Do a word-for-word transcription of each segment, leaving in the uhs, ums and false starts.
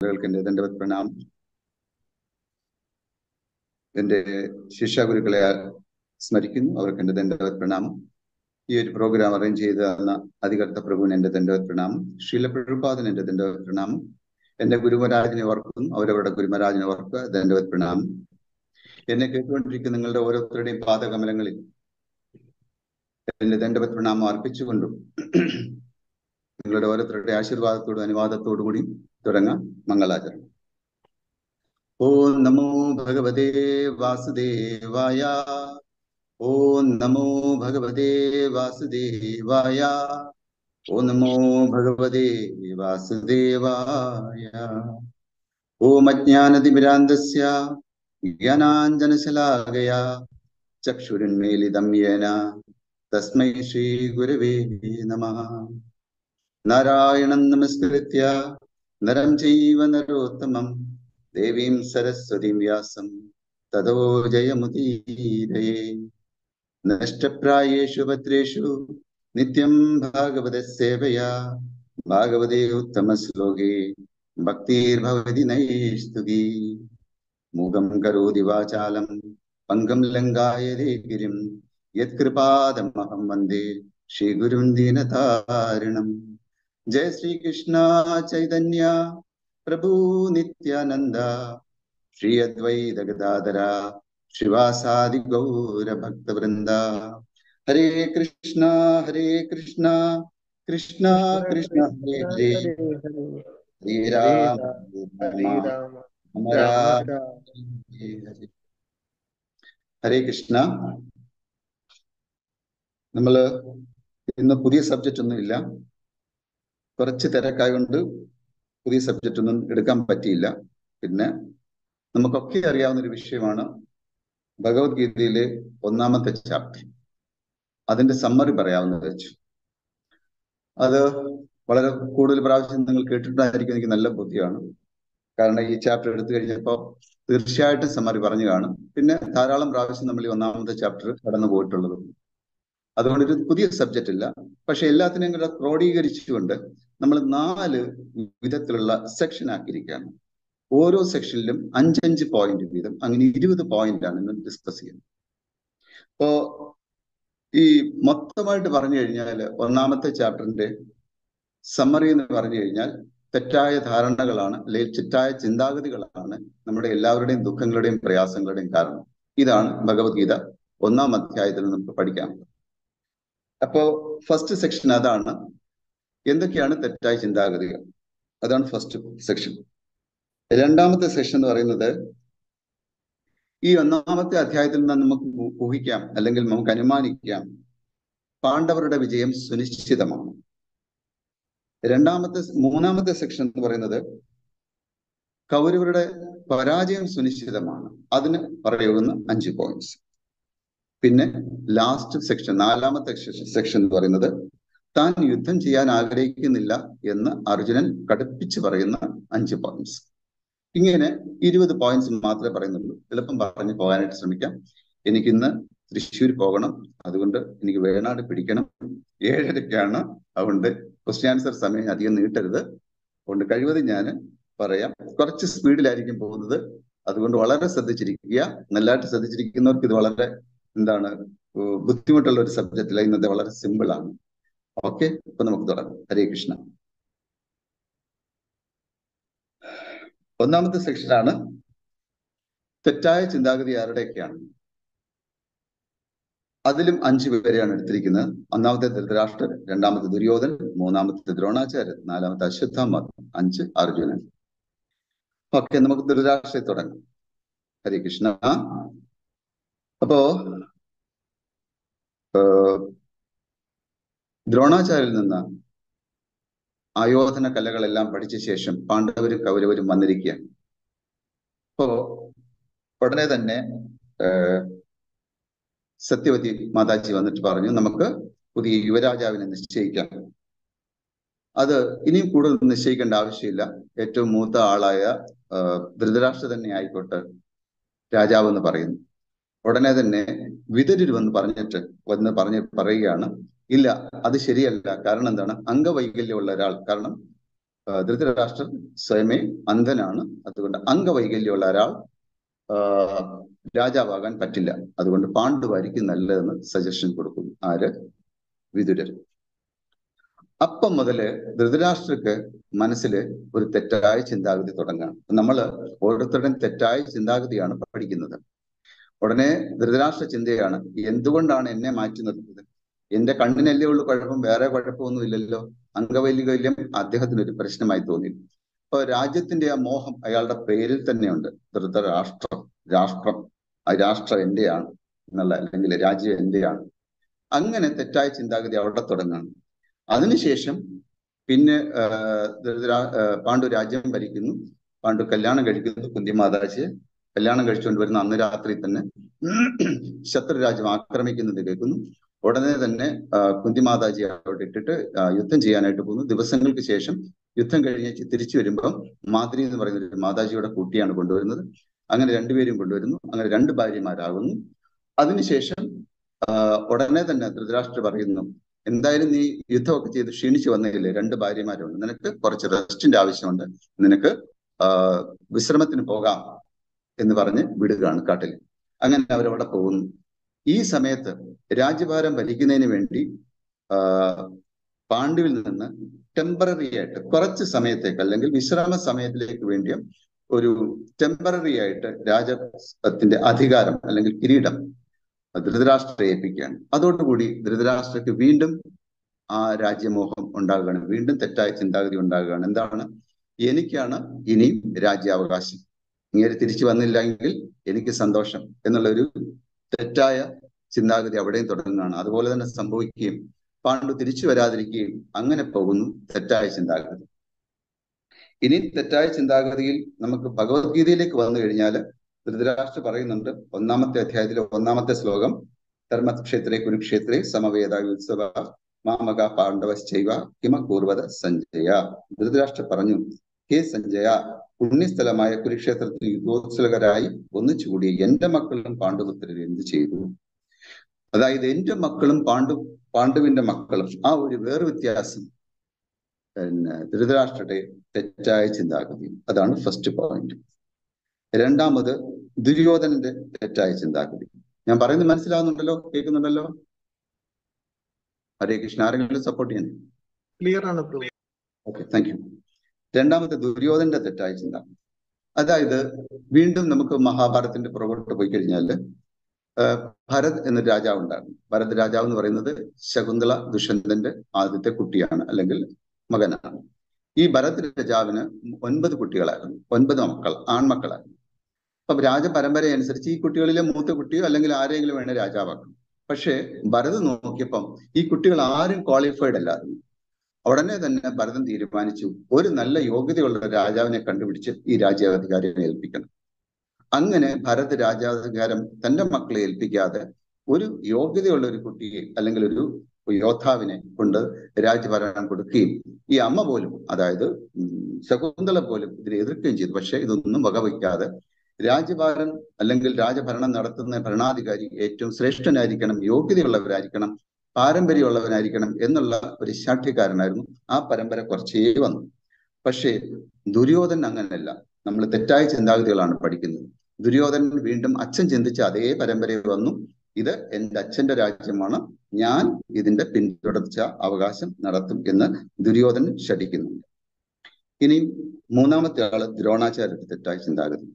ആളുകൾക്ക് എൻ്റെ ദണ്ഡവത് പ്രണാമം. എൻ്റെ ശിഷ്യാഗുരുക്കളെ സ്മരിക്കുന്നു, അവർക്ക് എൻ്റെ ദണ്ഡവത് പ്രണാമം. ഈ ഒരു പ്രോഗ്രാം അറേഞ്ച് ചെയ്ത് തന്ന അധികർത്ത പ്രഭുവിന് എൻ്റെ ദണ്ഡവത് പ്രണാമം. ശ്രീല പ്രഭുപാദന് എൻ്റെ ദണ്ഡവത് പ്രണാമം. എൻ്റെ ഗുരുമരാജിനെ ഓർക്കുന്നു, അവരവരുടെ ഗുരുമരാജിനെ ഓർക്കുക, ദണ്ഡവത് പ്രണാമം. എന്നെ കേട്ടുകൊണ്ടിരിക്കുന്ന നിങ്ങളുടെ ഓരോരുത്തരുടെയും പാദകമലങ്ങളിൽ എൻ്റെ ദണ്ഡവത് പ്രണാമം അർപ്പിച്ചുകൊണ്ടും നിങ്ങളുടെ ഓരോരുത്തരുടെ ആശീർവാദത്തോടും അനുവാദത്തോടു കൂടി തുടങ്ങാം മംഗളാചരണം. ഓം നമോ ഭഗവതേ വാസുദേവായ. ഓം നമോ ഭഗവതേ വാസുദേവായ. ഓം നമോ ഭഗവതേ വാസുദേവായ. ഓം അജ്ഞാനതിമിരാന്തസ്യ ജ്ഞാനാഞ്ജനശലാകയാ ചക്ഷുരുന്മീലിതം യേന തസ്മൈ ശ്രീ ഗുരവേ നമഃ. നാരായണം നമസ്കൃത്യ നരം ചൈവ നരോത്തമം ദേവീം സരസ്വതീം വ്യാസം തതോ ജയമുദീരയേ. നഷ്ടപ്രായേഷു ഭദ്രേഷു നിത്യം ഭാഗവത സേവയാ ഭാഗവതേ ഉത്തമ ശ്ലോകേ ഭക്തിർഭവതി നൈസ്തുതി. മൂകം കരോതി വാചാലം പങ്കം ലംഘായതേ ഗിരിം യത്കൃപാദമഹം വന്ദേ ശ്രീഗുരും ദീനതാരിണം. ജയ ശ്രീകൃഷ്ണ ചൈതന്യ പ്രഭു നിത്യാനന്ദ ശ്രീ അദ്വൈത ഗദാധര ശ്രീവാസാദി ഗൗര ഭക്തവൃന്ദ. ഹരേ കൃഷ്ണ ഹരേ കൃഷ്ണ കൃഷ്ണ കൃഷ്ണ ഹരേ ഹരേ ഹരേ രാമ രാമ രാമ ഹരേ ഹരേ. ഹരേ കൃഷ്ണ. നമ്മള് ഇന്ന് പുതിയ സബ്ജക്റ്റ് ഒന്നും ഇല്ല, കുറച്ച് തിരക്കായതുകൊണ്ട് പുതിയ സബ്ജക്റ്റ് ഒന്നും എടുക്കാൻ പറ്റിയില്ല. പിന്നെ നമുക്കൊക്കെ അറിയാവുന്ന ഒരു വിഷയമാണ് ഭഗവത്ഗീതയിലെ ഒന്നാമത്തെ ചാപ്റ്റർ. അതിന്റെ സമ്മറി പറയാവുന്നത് വെച്ചു. അത് വളരെ കൂടുതൽ പ്രാവശ്യം നിങ്ങൾ കേട്ടിട്ടായിരിക്കും, എനിക്ക് നല്ല ബുദ്ധിയാണ്. കാരണം ഈ ചാപ്റ്റർ എടുത്തു കഴിഞ്ഞപ്പോൾ തീർച്ചയായിട്ടും സമ്മറി പറഞ്ഞു കാണും. പിന്നെ ധാരാളം പ്രാവശ്യം നമ്മൾ ഈ ഒന്നാമത്തെ ചാപ്റ്റർ കടന്നു പോയിട്ടുള്ളത്. അതുകൊണ്ട് ഒരു പുതിയ സബ്ജക്റ്റ് ഇല്ല. പക്ഷെ എല്ലാത്തിനെയും കൂടെ ക്രോഡീകരിച്ചുകൊണ്ട് നമ്മൾ നാല് വിധത്തിലുള്ള സെക്ഷൻ ആക്കിയിരിക്കുകയാണ്. ഓരോ സെക്ഷനിലും അഞ്ചഞ്ച് പോയിന്റ് വീതം, അങ്ങനെ ഇരുപത് പോയിന്റ് ആണ് ഇന്ന് ഡിസ്കസ് ചെയ്യുന്നത്. അപ്പോ ഈ മൊത്തമായിട്ട് പറഞ്ഞു കഴിഞ്ഞാൽ ഒന്നാമത്തെ ചാപ്റ്ററിന്റെ സമ്മറി എന്ന് പറഞ്ഞു കഴിഞ്ഞാൽ തെറ്റായ ധാരണകളാണ്, അല്ലെങ്കിൽ തെറ്റായ ചിന്താഗതികളാണ് നമ്മുടെ എല്ലാവരുടെയും ദുഃഖങ്ങളുടെയും പ്രയാസങ്ങളുടെയും കാരണം. ഇതാണ് ഭഗവത്ഗീത ഒന്നാം അധ്യായത്തിൽ നമുക്ക് പഠിക്കാനുള്ളത്. അപ്പോ ഫസ്റ്റ് സെക്ഷൻ അതാണ്, എന്തൊക്കെയാണ് തെറ്റായ ചിന്താഗതികൾ. അതാണ് ഫസ്റ്റ് സെക്ഷൻ. രണ്ടാമത്തെ സെക്ഷൻ എന്ന് പറയുന്നത് ഈ ഒന്നാമത്തെ അധ്യായത്തിൽ നിന്ന് നമുക്ക് ഊഹിക്കാം, അല്ലെങ്കിൽ നമുക്ക് അനുമാനിക്കാം, പാണ്ഡവരുടെ വിജയം സുനിശ്ചിതമാണ്. രണ്ടാമത്തെ മൂന്നാമത്തെ സെക്ഷൻ എന്ന് പറയുന്നത് കൗരവരുടെ പരാജയം സുനിശ്ചിതമാണ്. അതിന് പറയുന്ന അഞ്ച് പോയിന്റ്സ്. പിന്നെ ലാസ്റ്റ് സെക്ഷൻ, നാലാമത്തെ സെക്ഷൻ എന്ന് പറയുന്നത് താൻ യുദ്ധം ചെയ്യാൻ ആഗ്രഹിക്കുന്നില്ല എന്ന് അർജുനൻ കടുപ്പിച്ച് പറയുന്ന അഞ്ച് പോയിന്റ്സ്. ഇങ്ങനെ ഇരുപത് പോയിന്റ്സ് മാത്രമേ പറയുന്നുള്ളൂ. എളുപ്പം പറഞ്ഞു പോകാനായിട്ട് ശ്രമിക്കാം. എനിക്കിന്ന് തൃശ്ശൂർ പോകണം, അതുകൊണ്ട് എനിക്ക് വേണാട് പിടിക്കണം. ഏഴരയ്ക്കാണ്. അതുകൊണ്ട് ക്വസ്റ്റ്യൻ ആൻസർ സമയം അധികം നീട്ടരുത്. അതുകൊണ്ട് കഴിവതും ഞാൻ പറയാം. കുറച്ച് സ്പീഡിലായിരിക്കും പോകുന്നത്. അതുകൊണ്ട് വളരെ ശ്രദ്ധിച്ചിരിക്കുക. നല്ലതായിട്ട് ശ്രദ്ധിച്ചിരിക്കുന്നവർക്ക് ഇത് വളരെ എന്താണ് ബുദ്ധിമുട്ടുള്ള ഒരു സബ്ജക്റ്റില്ല. ഇന്നത്തെ വളരെ സിമ്പിൾ ആണ്. ഓക്കെ, ഇപ്പൊ നമുക്ക് തുടങ്ങാം. ഹരേ കൃഷ്ണ. ഒന്നാമത്തെ സെക്ഷനാണ് തെറ്റായ ചിന്താഗതി ആരുടെയൊക്കെയാണ്. അതിലും അഞ്ചു പേരെയാണ് എടുത്തിരിക്കുന്നത്. ഒന്നാമത്തെ ധൃതരാഷ്ട്രർ, രണ്ടാമത്തെ ദുര്യോധനൻ, മൂന്നാമത്തെ ദ്രോണാചാര്യൻ, നാലാമത്തെ അശ്വത്ഥാമ, അഞ്ച് അർജുനൻ. ഓക്കെ, നമുക്ക് ധൃതരാഷ്ട്രയിൽ തുടങ്ങാം. ഹരേ കൃഷ്ണ. അപ്പോ ദ്രോണാചാര്യയിൽ നിന്ന് ആയോധന കലകളെല്ലാം പഠിച്ച ശേഷം പാണ്ഡവരും കൗരവരും വന്നിരിക്കുകയാണ്. അപ്പോ ഉടനെ തന്നെ സത്യവതി മാതാജി വന്നിട്ട് പറഞ്ഞു, നമുക്ക് പുതിയ യുവരാജാവിനെ നിശ്ചയിക്കാം. അത് ഇനിയും കൂടുതൽ നിശ്ചയിക്കേണ്ട ആവശ്യമില്ല. ഏറ്റവും മൂത്ത ആളായ ധൃതരാഷ്ട്ര തന്നെ ആയിക്കോട്ടെ രാജാവ് എന്ന് പറയുന്നു. ഉടനെ തന്നെ വിതുരർ വന്ന് പറഞ്ഞിട്ട് വന്ന് പറഞ്ഞ് പറയുകയാണ്, ഇല്ല അത് ശരിയല്ല. കാരണം എന്താണ്? അംഗവൈകല്യമുള്ള ഒരാൾ. കാരണം ധൃതരാഷ്ട്രൻ സ്വയമേ അന്ധനാണ്. അതുകൊണ്ട് അംഗവൈകല്യമുള്ള ഒരാൾ രാജാവാകാൻ പറ്റില്ല. അതുകൊണ്ട് പാണ്ഡുവായിരിക്കും നല്ലതെന്ന് സജഷൻ കൊടുക്കും ആര്? വിതുരർ. അപ്പം മുതല് ധൃതരാഷ്ട്രക്ക് മനസ്സിൽ ഒരു തെറ്റായ ചിന്താഗതി തുടങ്ങാണ്. നമ്മൾ ഓരോരുത്തരുടെയും തെറ്റായ ചിന്താഗതിയാണ് പഠിക്കുന്നത്. ഉടനെ ധൃതരാഷ്ട്ര ചിന്തയാണ്, എന്തുകൊണ്ടാണ് എന്നെ മാറ്റി നിർത്തുന്നത്? എന്റെ കണ്ണിനല്ലേ ഉള്ളു കുഴപ്പം, വേറെ കുഴപ്പമൊന്നും ഇല്ലല്ലോ. അംഗവൈകല്യം അദ്ദേഹത്തിന് ഒരു പ്രശ്നമായി തോന്നി. അപ്പൊ രാജ്യത്തിന്റെ ആ മോഹം അയാളുടെ പേരിൽ തന്നെയുണ്ട്. ധൃതരാഷ്ട്രം, രാഷ്ട്രം, ആ രാഷ്ട്രം എന്റെയാണ് എന്നുള്ള, അല്ലെങ്കിൽ രാജ്യം എന്റെയാണ്. അങ്ങനെ തെറ്റായ ചിന്താഗതി അവിടെ തുടങ്ങാണ്. അതിനുശേഷം പിന്നെ ധൃതരാ പാണ്ഡു രാജ്യം ഭരിക്കുന്നു. പാണ്ഡു കല്യാണം കഴിക്കുന്നു കുന്തിമാതാജിയെ. കല്യാണം കഴിച്ചുകൊണ്ട് വരുന്ന അന്ന് രാത്രി തന്നെ ശത്രുരാജ്യം ആക്രമിക്കുന്നത് കേൾക്കുന്നു. ഉടനെ തന്നെ കുന്തിമാതാജി അവിടെ ഇട്ടിട്ട് യുദ്ധം ചെയ്യാനായിട്ട് പോകുന്നു. ദിവസങ്ങൾക്ക് ശേഷം യുദ്ധം കഴിഞ്ഞ് തിരിച്ചു വരുമ്പോൾ മാദ്രി എന്ന് പറയുന്ന ഒരു മാതാജിയുടെ കുട്ടിയാണ് കൊണ്ടുവരുന്നത്. അങ്ങനെ രണ്ടുപേരും കൊണ്ടുവരുന്നു. അങ്ങനെ രണ്ട് ഭാര്യമാരാകുന്നു. അതിനുശേഷം ഉടനെ തന്നെ ധൃതരാഷ്ട്ര പറയുന്നു, എന്തായാലും നീ യുദ്ധമൊക്കെ ചെയ്ത് ക്ഷീണിച്ചു വന്നതില്ലേ, രണ്ട് ഭാര്യമാരുണ്ട്, നിനക്ക് കുറച്ച് റെസ്റ്റിന്റെ ആവശ്യമുണ്ട്, നിനക്ക് വിശ്രമത്തിന് പോകാം എന്ന് പറഞ്ഞ് വിടുകയാണ് കാട്ടിൽ. അങ്ങനെ അവരവിടെ പോകുന്നു. ഈ സമയത്ത് രാജ്യഭാരം ഭരിക്കുന്നതിന് വേണ്ടി ആ പാണ്ഡുവിൽ നിന്ന് ടെമ്പററി ആയിട്ട് കുറച്ച് സമയത്തേക്ക്, അല്ലെങ്കിൽ വിശ്രമ സമയത്തിലേക്ക് വേണ്ടിയ ഒരു ടെമ്പററി ആയിട്ട് രാജ്യത്തിന്റെ അധികാരം അല്ലെങ്കിൽ കിരീടം ധൃതരാഷ്ട്രയെ ഏൽപ്പിക്കുകയാണ്. അതോടുകൂടി ധൃതരാഷ്ട്രക്ക് വീണ്ടും ആ രാജ്യമോഹം ഉണ്ടാകുകയാണ്. വീണ്ടും തെറ്റായ ചിന്താഗതി ഉണ്ടാകുകയാണ്. എന്താണ്? എനിക്കാണ് ഇനി രാജ്യാവകാശം, ഇങ്ങനെ തിരിച്ചു വന്നില്ല എങ്കിൽ എനിക്ക് സന്തോഷം എന്നുള്ള ഒരു തെറ്റായ ചിന്താഗതി അവിടെയും തുടങ്ങുകയാണ്. അതുപോലെ തന്നെ സംഭവിക്കുകയും പാണ്ഡു തിരിച്ചു വരാതിരിക്കുകയും അങ്ങനെ പോകുന്നു തെറ്റായ ചിന്താഗതി. ഇനി തെറ്റായ ചിന്താഗതിയിൽ നമുക്ക് ഭഗവത്ഗീതയിലേക്ക് വന്നു കഴിഞ്ഞാൽ ധൃതരാഷ്ട്ര പറയുന്നുണ്ട്, ഒന്നാമത്തെ അധ്യായത്തിലെ ഒന്നാമത്തെ ശ്ലോകം, ധർമ്മക്ഷേത്രേ കുരുക്ഷേത്രേ സമവേദ ഉത്സവ മാമക പാണ്ഡവശ്ചൈവ കിമ പൂർവത സഞ്ജയ. ധൃതരാഷ്ട്ര പറഞ്ഞു, ഹേ സഞ്ജയ, പുണ്യസ്ഥലമായ കുരുക്ഷേത്രത്തിൽ യുദ്ധോത്സവകരായി ഒന്നിച്ചുകൂടിയ എന്റെ മക്കളും പാണ്ഡുപുത്രരും എന്ത് ചെയ്തു? അതായത് എന്റെ മക്കളും പാണ്ഡു പാണ്ഡുവിന്റെ മക്കളും, ആ ഒരു വേറെ വ്യത്യാസം പിന്നെ ധൃതരാഷ്ട്രയുടെ തെറ്റായ ചിന്താഗതി. അതാണ് ഫസ്റ്റ് പോയിന്റ്. രണ്ടാമത് ദുര്യോധനന്റെ തെറ്റായ ചിന്താഗതി. ഞാൻ പറയുന്നത് മനസ്സിലാവുന്നുണ്ടല്ലോ, കേൾക്കുന്നുണ്ടല്ലോ? ഹരേ കൃഷ്ണ. ആരെങ്കിലും സപ്പോർട്ട് ചെയ്യണം? ക്ലിയർ ആണ്. Okay, thank you. രണ്ടാമത്തെ ദുര്യോധനന്റെ തെറ്റായ ചിന്ത. അതായത് വീണ്ടും നമുക്ക് മഹാഭാരതത്തിന്റെ പുറകോട്ട് പോയി കഴിഞ്ഞാല് ഭരത് എന്നൊരു രാജാവ് ഉണ്ടായിരുന്നു. ഭരത് രാജാവ് എന്ന് പറയുന്നത് ശകുന്തള ദുഷ്യന്തന്റെ ആദ്യത്തെ കുട്ടിയാണ്, അല്ലെങ്കിൽ മകനാണ്. ഈ ഭരത് രാജാവിന് ഒൻപത് കുട്ടികളായിരുന്നു, ഒൻപത് മക്കൾ, ആൺമക്കളായിരുന്നു. അപ്പൊ രാജപരമ്പര അനുസരിച്ച് ഈ കുട്ടികളിലെ മൂത്ത കുട്ടിയോ അല്ലെങ്കിൽ ആരെങ്കിലും വേണേ രാജാവാക്കണം. പക്ഷേ ഭരത് നോക്കിയപ്പം ഈ കുട്ടികൾ ആരും ക്വാളിഫൈഡ് അല്ലായിരുന്നു. ഉടനെ തന്നെ ഭരതൻ തീരുമാനിച്ചു, ഒരു നല്ല യോഗ്യതയുള്ള രാജാവിനെ കണ്ടുപിടിച്ച് ഈ രാജ്യാധികാരം ഏൽപ്പിക്കണം. അങ്ങനെ ഭരത് രാജ്യാധികാരം തന്റെ മക്കളെ ഏൽപ്പിക്കാതെ ഒരു യോഗ്യതയുള്ള ഒരു കുട്ടിയെ അല്ലെങ്കിൽ ഒരു യോദ്ധാവിനെ കൊണ്ട് രാജ്യഭരണം കൊടുക്കുകയും ഈ അമ്മ പോലും, അതായത് ശകുന്തള പോലും ഇതിനെ എതിർക്കുകയും ചെയ്തു. പക്ഷെ ഇതൊന്നും വകവയ്ക്കാതെ രാജ്യഭാരം അല്ലെങ്കിൽ രാജഭരണം നടത്തുന്ന ഭരണാധികാരി ഏറ്റവും ശ്രേഷ്ഠനായിരിക്കണം, യോഗ്യതയുള്ളവരായിരിക്കണം, പാരമ്പര്യമുള്ളവനായിരിക്കണം എന്നുള്ള ഒരു ശാഠ്യക്കാരനായിരുന്നു. ആ പരമ്പര കുറച്ചേ വന്നു. പക്ഷേ ദുര്യോധനൻ അങ്ങനെയല്ല. നമ്മൾ തെറ്റായ ചിന്താഗതികളാണ് പഠിക്കുന്നത്. ദുര്യോധനൻ വീണ്ടും അച്ഛൻ ചിന്തിച്ച അതേ പരമ്പരയിൽ വന്നു. ഇത് എൻ്റെ അച്ഛന്റെ രാജ്യമാണ്, ഞാൻ ഇതിന്റെ പിന്തുടർച്ച അവകാശം നടത്തും എന്ന് ദുര്യോധനൻ ശഠിക്കുന്നുണ്ട്. ഇനി മൂന്നാമത്തെ ആള് ദ്രോണാചാര്യരുടെ തെറ്റായ ചിന്താഗതി.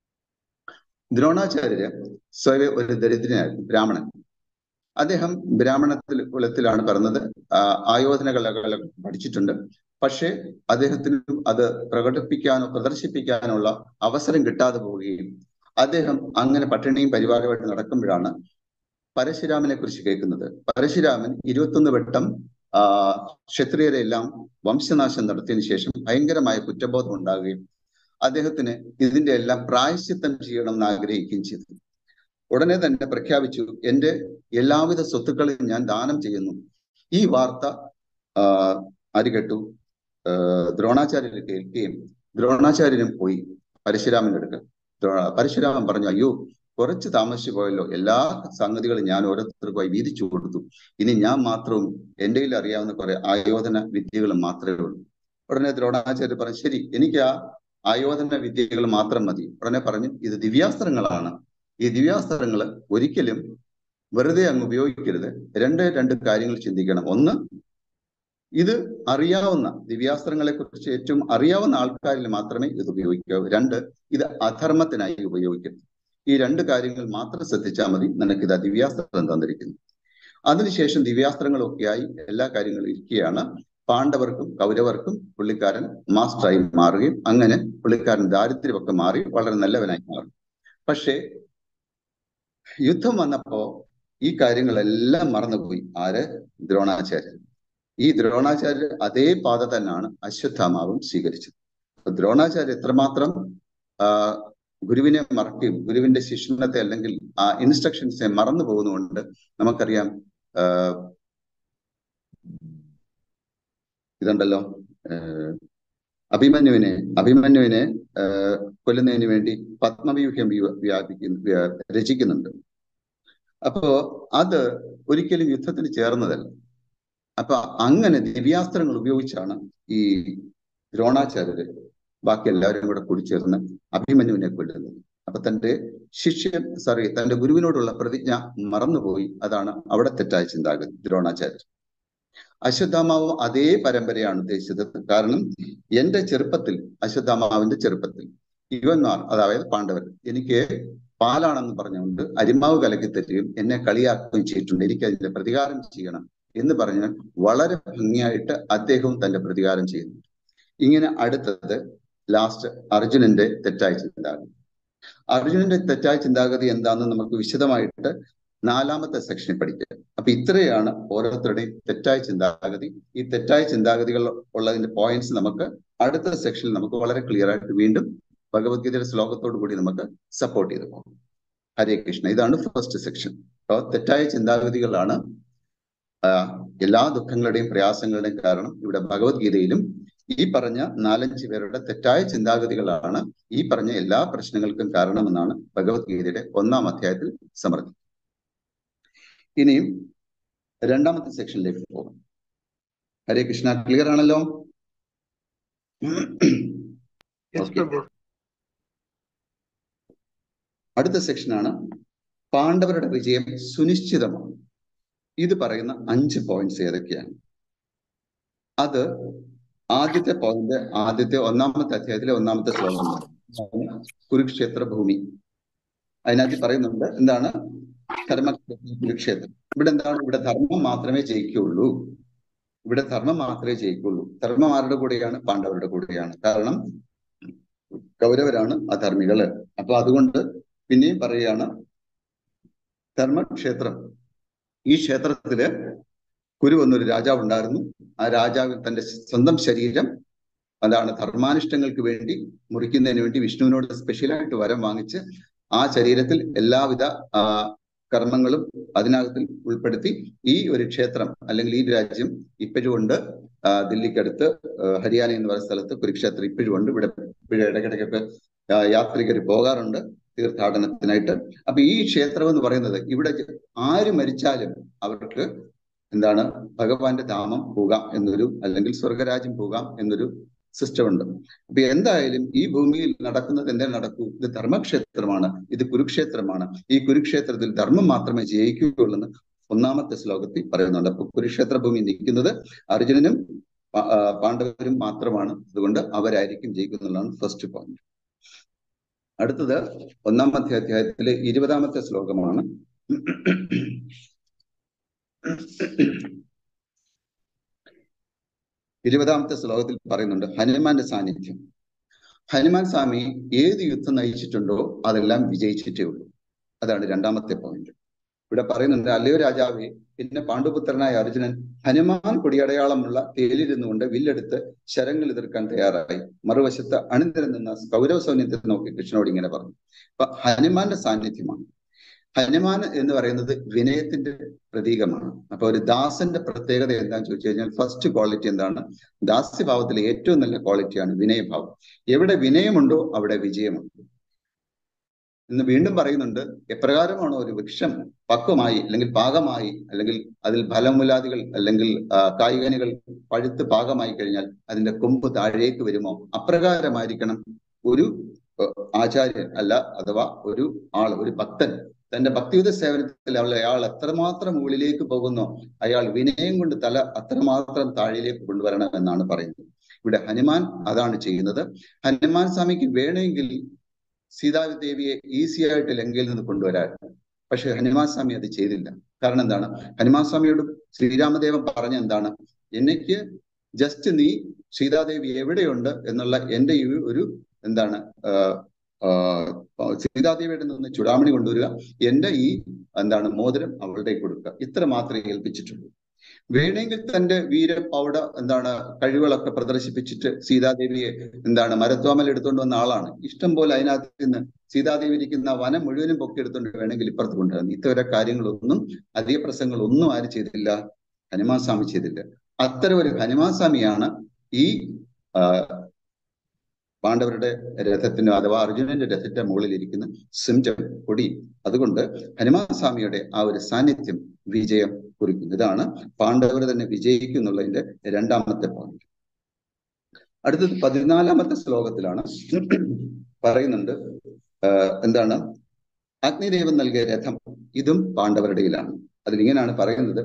ദ്രോണാചാര്യര് സ്വയം ഒരു ദരിദ്രനായിരുന്നു, ബ്രാഹ്മണൻ. അദ്ദേഹം ബ്രാഹ്മണത്തിൽ കുലത്തിലാണ് പറഞ്ഞത്. ആയോധന കലകൾ പഠിച്ചിട്ടുണ്ട്. പക്ഷെ അദ്ദേഹത്തിന് അത് പ്രകടിപ്പിക്കാനോ പ്രദർശിപ്പിക്കാനുള്ള അവസരം കിട്ടാതെ പോവുകയും അദ്ദേഹം അങ്ങനെ പട്ടിണിയും പരിവാരമായിട്ട് നടക്കുമ്പോഴാണ് പരശുരാമനെ കുറിച്ച് കേൾക്കുന്നത്. പരശുരാമൻ ഇരുപത്തൊന്ന് വട്ടം ആ ക്ഷത്രിയരെ എല്ലാം വംശനാശം നടത്തിയതിനു ശേഷം ഭയങ്കരമായ കുറ്റബോധം ഉണ്ടാകുകയും അദ്ദേഹത്തിന് ഇതിന്റെ എല്ലാം പ്രായശ്ചിത്തം ചെയ്യണമെന്ന് ആഗ്രഹിക്കുകയും ചെയ്തു. ഉടനെ തന്നെ പ്രഖ്യാപിച്ചു, എന്റെ എല്ലാവിധ സ്വത്തുക്കളും ഞാൻ ദാനം ചെയ്യുന്നു. ഈ വാർത്ത ആ ആര് കേട്ടു? ദ്രോണാചാര്യർ കേൾക്കുകയും ദ്രോണാചാര്യനും പോയി പരശുരാമന്റെ അടുക്കൽ. പരശുരാമൻ പറഞ്ഞു, അയ്യോ കുറച്ച് താമസിച്ചു പോയല്ലോ, എല്ലാ സംഗതികളും ഞാൻ ഓരോരുത്തർക്കുമായി വീതിച്ചു കൊടുത്തു. ഇനി ഞാൻ മാത്രവും എൻ്റെ കയ്യിൽ അറിയാവുന്ന കുറെ ആയോധന വിദ്യകളും മാത്രമേ ഉള്ളൂ. ഉടനെ ദ്രോണാചാര്യ പറഞ്ഞു, ശരി, എനിക്ക് ആ ആയോധന വിദ്യകൾ മാത്രം മതി. ഉടനെ പറഞ്ഞു, ഇത് ദിവ്യാസ്ത്രങ്ങളാണ്. ഈ ദിവ്യാസ്ത്രങ്ങൾ ഒരിക്കലും വെറുതെ അങ്ങ് ഉപയോഗിക്കരുത്. രണ്ട് രണ്ട് കാര്യങ്ങൾ ചിന്തിക്കണം. ഒന്ന്, ഇത് അറിയാവുന്ന ദിവ്യാസ്ത്രങ്ങളെ കുറിച്ച് ഏറ്റവും അറിയാവുന്ന ആൾക്കാരിൽ മാത്രമേ ഇത് ഉപയോഗിക്കാവൂ. രണ്ട്, ഇത് അധർമ്മത്തിനായി ഉപയോഗിക്കരുത്. ഈ രണ്ട് കാര്യങ്ങൾ മാത്രം ശ്രദ്ധിച്ചാൽ മതി. നിനക്ക് ഇത് ദിവ്യാസ്ത്രം തന്നിരിക്കുന്നു. അതിനുശേഷം ദിവ്യാസ്ത്രങ്ങളൊക്കെയായി എല്ലാ കാര്യങ്ങളും ഇരിക്കുകയാണ്. പാണ്ഡവർക്കും കൗരവർക്കും പുള്ളിക്കാരൻ മാസ്റ്ററായി മാറുകയും അങ്ങനെ പുള്ളിക്കാരൻ ദാരിദ്ര്യമൊക്കെ മാറി വളരെ നല്ലവനായി മാറും. പക്ഷേ യുദ്ധം വന്നപ്പോ ഈ കാര്യങ്ങളെല്ലാം മറന്നുപോയി. ആര്? ദ്രോണാചാര്യൻ. ഈ ദ്രോണാചാര്യർ അതേ പാത തന്നെയാണ് അശ്വത്ഥാമാവും സ്വീകരിച്ചത്. ദ്രോണാചാര്യ എത്രമാത്രം ആ ഗുരുവിനെ മറക്കുകയും ഗുരുവിന്റെ ശിക്ഷണത്തെ അല്ലെങ്കിൽ ആ ഇൻസ്ട്രക്ഷൻസിനെ മറന്നു പോകുന്നതുകൊണ്ട് നമുക്കറിയാം, ഇതുണ്ടല്ലോ, അഭിമന്യുവിനെ അഭിമന്യുവിനെ കൊല്ലുന്നതിന് വേണ്ടി പത്മവ്യൂഹം വ്യാപിക്കുന്ന രചിക്കുന്നുണ്ട്. അപ്പോ അത് ഒരിക്കലും യുദ്ധത്തിന് ചേർന്നതല്ല. അപ്പൊ അങ്ങനെ ദിവ്യാസ്ത്രങ്ങൾ ഉപയോഗിച്ചാണ് ഈ ദ്രോണാചാര്യര് ബാക്കി എല്ലാവരും കൂടെ കൂടി ചേർന്ന് അഭിമന്യുവിനെ കൊല്ലുന്നത്. അപ്പൊ തന്റെ ശിഷ്യൻ സോറി തന്റെ ഗുരുവിനോടുള്ള പ്രതിജ്ഞ മറന്നുപോയി. അതാണ് അവിടെ തെറ്റായ ചിന്താഗതി ദ്രോണാചാര്യർ. അശ്വത്ഥാമാവ് അതേ പരമ്പരയാണ് ഉദ്ദേശിച്ചത്. കാരണം എന്റെ ചെറുപ്പത്തിൽ, അശ്വത്ഥാമാവിന്റെ ചെറുപ്പത്തിൽ ഇവന്മാർ, അതായത് പാണ്ഡവർ, എനിക്ക് പാലാണെന്ന് പറഞ്ഞുകൊണ്ട് അരിമാവ് കലക്കി തരികയും എന്നെ കളിയാക്കുകയും ചെയ്തിട്ടുണ്ട്. എനിക്ക് അതിന്റെ പ്രതികാരം ചെയ്യണം എന്ന് പറഞ്ഞാൽ വളരെ ഭംഗിയായിട്ട് അദ്ദേഹവും തന്റെ പ്രതികാരം ചെയ്യുന്നു. ഇങ്ങനെ അടുത്തത് ലാസ്റ്റ് അർജുനന്റെ തെറ്റായ ചിന്താഗതി. അർജുനന്റെ തെറ്റായ ചിന്താഗതി എന്താണെന്ന് നമുക്ക് വിശദമായിട്ട് നാലാമത്തെ സെക്ഷനിൽ പഠിക്കാം. അപ്പൊ ഇത്രയാണ് ഓരോരുത്തരുടെയും തെറ്റായ ചിന്താഗതി. ഈ തെറ്റായ ചിന്താഗതികൾ ഉള്ളതിന്റെ പോയിന്റ്സ് നമുക്ക് അടുത്ത സെക്ഷനിൽ നമുക്ക് വളരെ ക്ലിയർ ആയിട്ട് വീണ്ടും ഭഗവത്ഗീതയുടെ ശ്ലോകത്തോടു കൂടി നമുക്ക് സപ്പോർട്ട് ചെയ്ത് പോകാം. ഹരേ കൃഷ്ണ. ഇതാണ് ഫസ്റ്റ് സെക്ഷൻ. അപ്പോൾ തെറ്റായ ചിന്താഗതികളാണ് എല്ലാ ദുഃഖങ്ങളുടെയും പ്രയാസങ്ങളുടെയും കാരണം. ഇവിടെ ഭഗവത്ഗീതയിലും ഈ പറഞ്ഞ നാലഞ്ച് പേരുടെ തെറ്റായ ചിന്താഗതികളാണ് ഈ പറഞ്ഞ എല്ലാ പ്രശ്നങ്ങൾക്കും കാരണമെന്നാണ് ഭഗവത്ഗീതയുടെ ഒന്നാം അധ്യായത്തിൽ സമർത്ഥിക്കുന്നത്. ഇനിയും രണ്ടാമത്തെ സെക്ഷനിലേക്ക് പോകാം. ഹരേ കൃഷ്ണ. ക്ലിയർ ആണല്ലോ? അടുത്ത സെക്ഷനാണ് പാണ്ഡവരുടെ വിജയം സുനിശ്ചിതമാണ്. ഇത് പറയുന്ന അഞ്ച് പോയിന്റ്സ് ഏതൊക്കെയാണ്? അത് ആദ്യത്തെ പോയിന്റ് ആദ്യത്തെ ഒന്നാമത്തെ അധ്യായത്തിലെ ഒന്നാമത്തെ ശ്ലോകം, കുരുക്ഷേത്ര ഭൂമി. അതിനകത്ത് പറയുന്നുണ്ട് എന്താണ്? ധർമ്മക്ഷേത്രം, കുരുക്ഷേത്രം. ഇവിടെ എന്താണ്? ഇവിടെ ധർമ്മം മാത്രമേ ജയിക്കുള്ളൂ. ഇവിടെ ധർമ്മം മാത്രമേ ജയിക്കുള്ളൂ. ധർമ്മം ആരുടെ കൂടെയാണ്? പാണ്ഡവരുടെ കൂടെയാണ്. കാരണം കൗരവരാണ് അധർമ്മികള്. അപ്പൊ അതുകൊണ്ട് പിന്നെയും പറയുകയാണ് ധർമ്മക്ഷേത്രം. ഈ ക്ഷേത്രത്തില് കുരു എന്നൊരു രാജാവ് ഉണ്ടായിരുന്നു. ആ രാജാവ് തന്റെ സ്വന്തം ശരീരം അതാണ് ധർമാനിഷ്ടങ്ങൾക്ക് വേണ്ടി മുറിക്കുന്നതിന് വേണ്ടി വിഷ്ണുവിനോട് സ്പെഷ്യലായിട്ട് വരം വാങ്ങിച്ച് ആ ശരീരത്തിൽ എല്ലാവിധ ആ കർമ്മങ്ങളും അതിനകത്തിൽ ഉൾപ്പെടുത്തി ഈ ഒരു ക്ഷേത്രം അല്ലെങ്കിൽ ഈ രാജ്യം ഇപ്പോഴും ഉണ്ട്. ദില്ലിക്കടുത്ത് ഹരിയാന എന്ന് പറയുന്ന സ്ഥലത്ത് കുരുക്ഷേത്രം ഇപ്പോഴും ഉണ്ട്. ഇവിടെ ഇവിടെ ഇടയ്ക്കിടയ്ക്കൊക്കെ യാത്രികർ പോകാറുണ്ട് തീർത്ഥാടനത്തിനായിട്ട്. അപ്പൊ ഈ ക്ഷേത്രം എന്ന് പറയുന്നത് ഇവിടെ ആര് മരിച്ചാലും അവർക്ക് എന്താണ് ഭഗവാന്റെ ധാമം പോകാം എന്നൊരു, അല്ലെങ്കിൽ സ്വർഗരാജ്യം പോകാം എന്നൊരു സിസ്റ്റം ഉണ്ട്. അപ്പൊ എന്തായാലും ഈ ഭൂമിയിൽ നടക്കുന്നത് എന്തേ നടക്കൂ? ഇത് ധർമ്മക്ഷേത്രമാണ്, ഇത് കുരുക്ഷേത്രമാണ്. ഈ കുരുക്ഷേത്രത്തിൽ ധർമ്മം മാത്രമേ ജയിക്കുകയുള്ളൂ എന്ന് ഒന്നാമത്തെ ശ്ലോകത്തിൽ പറയുന്നുണ്ട്. അപ്പൊ കുരുക്ഷേത്ര ഭൂമി നിൽക്കുന്നത് അർജുനനും പാണ്ഡവരും മാത്രമാണ്. അതുകൊണ്ട് അവരായിരിക്കും ജയിക്കുന്നുള്ളതാണ് ഫസ്റ്റ് പോയിന്റ്. അടുത്തത് ഒന്നാമത്തെ അധ്യായത്തിലെ ഇരുപതാമത്തെ ശ്ലോകമാണ്. ഇരുപതാമത്തെ ശ്ലോകത്തിൽ പറയുന്നുണ്ട് ഹനുമാന്റെ സാന്നിധ്യം. ഹനുമാൻ സ്വാമി ഏത് യുദ്ധം നയിച്ചിട്ടുണ്ടോ അതെല്ലാം വിജയിച്ചിട്ടേ ഉള്ളൂ. അതാണ് രണ്ടാമത്തെ പോയിന്റ്. ഇവിടെ പറയുന്നുണ്ട്, അല്ലയോ രാജാവേ, പിന്നെ പാണ്ഡുപുത്രനായ അർജുനൻ ഹനുമാൻ കൊടിയടയാളമുള്ള തേലിരുന്നുകൊണ്ട് വില്ലെടുത്ത് ശരങ്ങൾ എതിർക്കാൻ തയ്യാറായി. മറുവശത്ത് അണിനിരന്ന കൗരവ സൈന്യത്തെ നോക്കി കൃഷ്ണനോട് ഇങ്ങനെ പറഞ്ഞു. അപ്പൊ ഹനുമാന്റെ സാന്നിധ്യമാണ്. ഹനുമാൻ എന്ന് പറയുന്നത് വിനയത്തിന്റെ പ്രതീകമാണ്. അപ്പൊ ഒരു ദാസന്റെ പ്രത്യേകത എന്താണെന്ന് ചോദിച്ചു കഴിഞ്ഞാൽ ഫസ്റ്റ് ക്വാളിറ്റി എന്താണ്? ദാസ്യഭാവത്തിലെ ഏറ്റവും നല്ല ക്വാളിറ്റിയാണ് വിനയഭാവം. എവിടെ വിനയമുണ്ടോ അവിടെ വിജയമുണ്ട്. എന്ന് വീണ്ടും പറയുന്നുണ്ട്. എപ്രകാരമാണോ ഒരു വൃക്ഷം പക്വമായി അല്ലെങ്കിൽ പാകമായി അല്ലെങ്കിൽ അതിൽ ഫലമൂലാദികൾ അല്ലെങ്കിൽ കായ്കനികൾ പഴുത്ത് പാകമായി കഴിഞ്ഞാൽ അതിന്റെ കൊമ്പ് താഴേക്ക് വരുമോ, അപ്രകാരമായിരിക്കണം ഒരു ആചാര്യൻ അല്ല അഥവാ ഒരു ആൾ, ഒരു ഭക്തൻ തന്റെ ഭക്തിയുത സേവനത്തിൽ അവൾ അയാൾ എത്രമാത്രം മുകളിലേക്ക് പോകുന്നോ അയാൾ വിനയം കൊണ്ട് തല അത്രമാത്രം താഴേക്ക് കൊണ്ടുവരണം എന്നാണ് പറയുന്നത്. ഇവിടെ ഹനുമാൻ അതാണ് ചെയ്യുന്നത്. ഹനുമാൻ സ്വാമിക്ക് വേണമെങ്കിൽ സീതാദേവിയെ ഈസി ആയിട്ട് ലങ്കയിൽ നിന്ന് കൊണ്ടുവരാൻ, പക്ഷെ ഹനുമാൻ സ്വാമി അത് ചെയ്തില്ല. കാരണം എന്താണ്? ഹനുമാൻ സ്വാമിയോട് ശ്രീരാമദേവൻ പറഞ്ഞ എന്താണ്? എനിക്ക് ജസ്റ്റ് നീ സീതാദേവി എവിടെയുണ്ട് എന്നുള്ള എന്റെ ഈ ഒരു എന്താണ് സീതാദേവിയുടെ നിന്ന് ചുടാമണി കൊണ്ടുവരിക, എന്റെ ഈ എന്താണ് മോതിരം അവളുടെ കൊടുക്കുക, ഇത്ര മാത്രമേ ഏൽപ്പിച്ചിട്ടുള്ളൂ. വേണമെങ്കിൽ തന്റെ വീര പൗട എന്താണ് കഴിവുകളൊക്കെ പ്രദർശിപ്പിച്ചിട്ട് സീതാദേവിയെ എന്താണ് മരത്വാമൽ എടുത്തുകൊണ്ട് വന്ന ആളാണ്. ഇഷ്ടം പോലെ അതിനകത്ത് നിന്ന് സീതാദേവി ഇരിക്കുന്ന വനം മുഴുവനും പൊക്കി എടുത്തുകൊണ്ട് വേണമെങ്കിൽ ഇപ്പുറത്ത് കൊണ്ടുവന്നു. ഇത്തരം കാര്യങ്ങളൊന്നും അധിക പ്രസംഗങ്ങളൊന്നും ആര് ചെയ്തില്ല? ഹനുമാൻ സ്വാമി ചെയ്തില്ല. അത്തരം ഒരു ഹനുമാൻ സ്വാമിയാണ് ഈ പാണ്ഡവരുടെ രഥത്തിന് അഥവാ അർജുനന്റെ രഥത്തിന്റെ മുകളിൽ ഇരിക്കുന്ന സിംഹം കൊടി. അതുകൊണ്ട് ഹനുമാൻ സ്വാമിയുടെ ആ ഒരു സാന്നിധ്യം വിജയം കുറിക്കുന്നു. ഇതാണ് പാണ്ഡവർ തന്നെ വിജയിക്കും എന്നുള്ളതിന്റെ രണ്ടാമത്തെ പോയിന്റ്. അടുത്തത് പതിനാലാമത്തെ ശ്ലോകത്തിലാണ് പറയുന്നുണ്ട്. എന്താണ്? അഗ്നിദേവൻ നൽകിയ രഥം ഇതും പാണ്ഡവരുടെയിലാണ്. അതിലിങ്ങനെയാണ് പറയുന്നത്.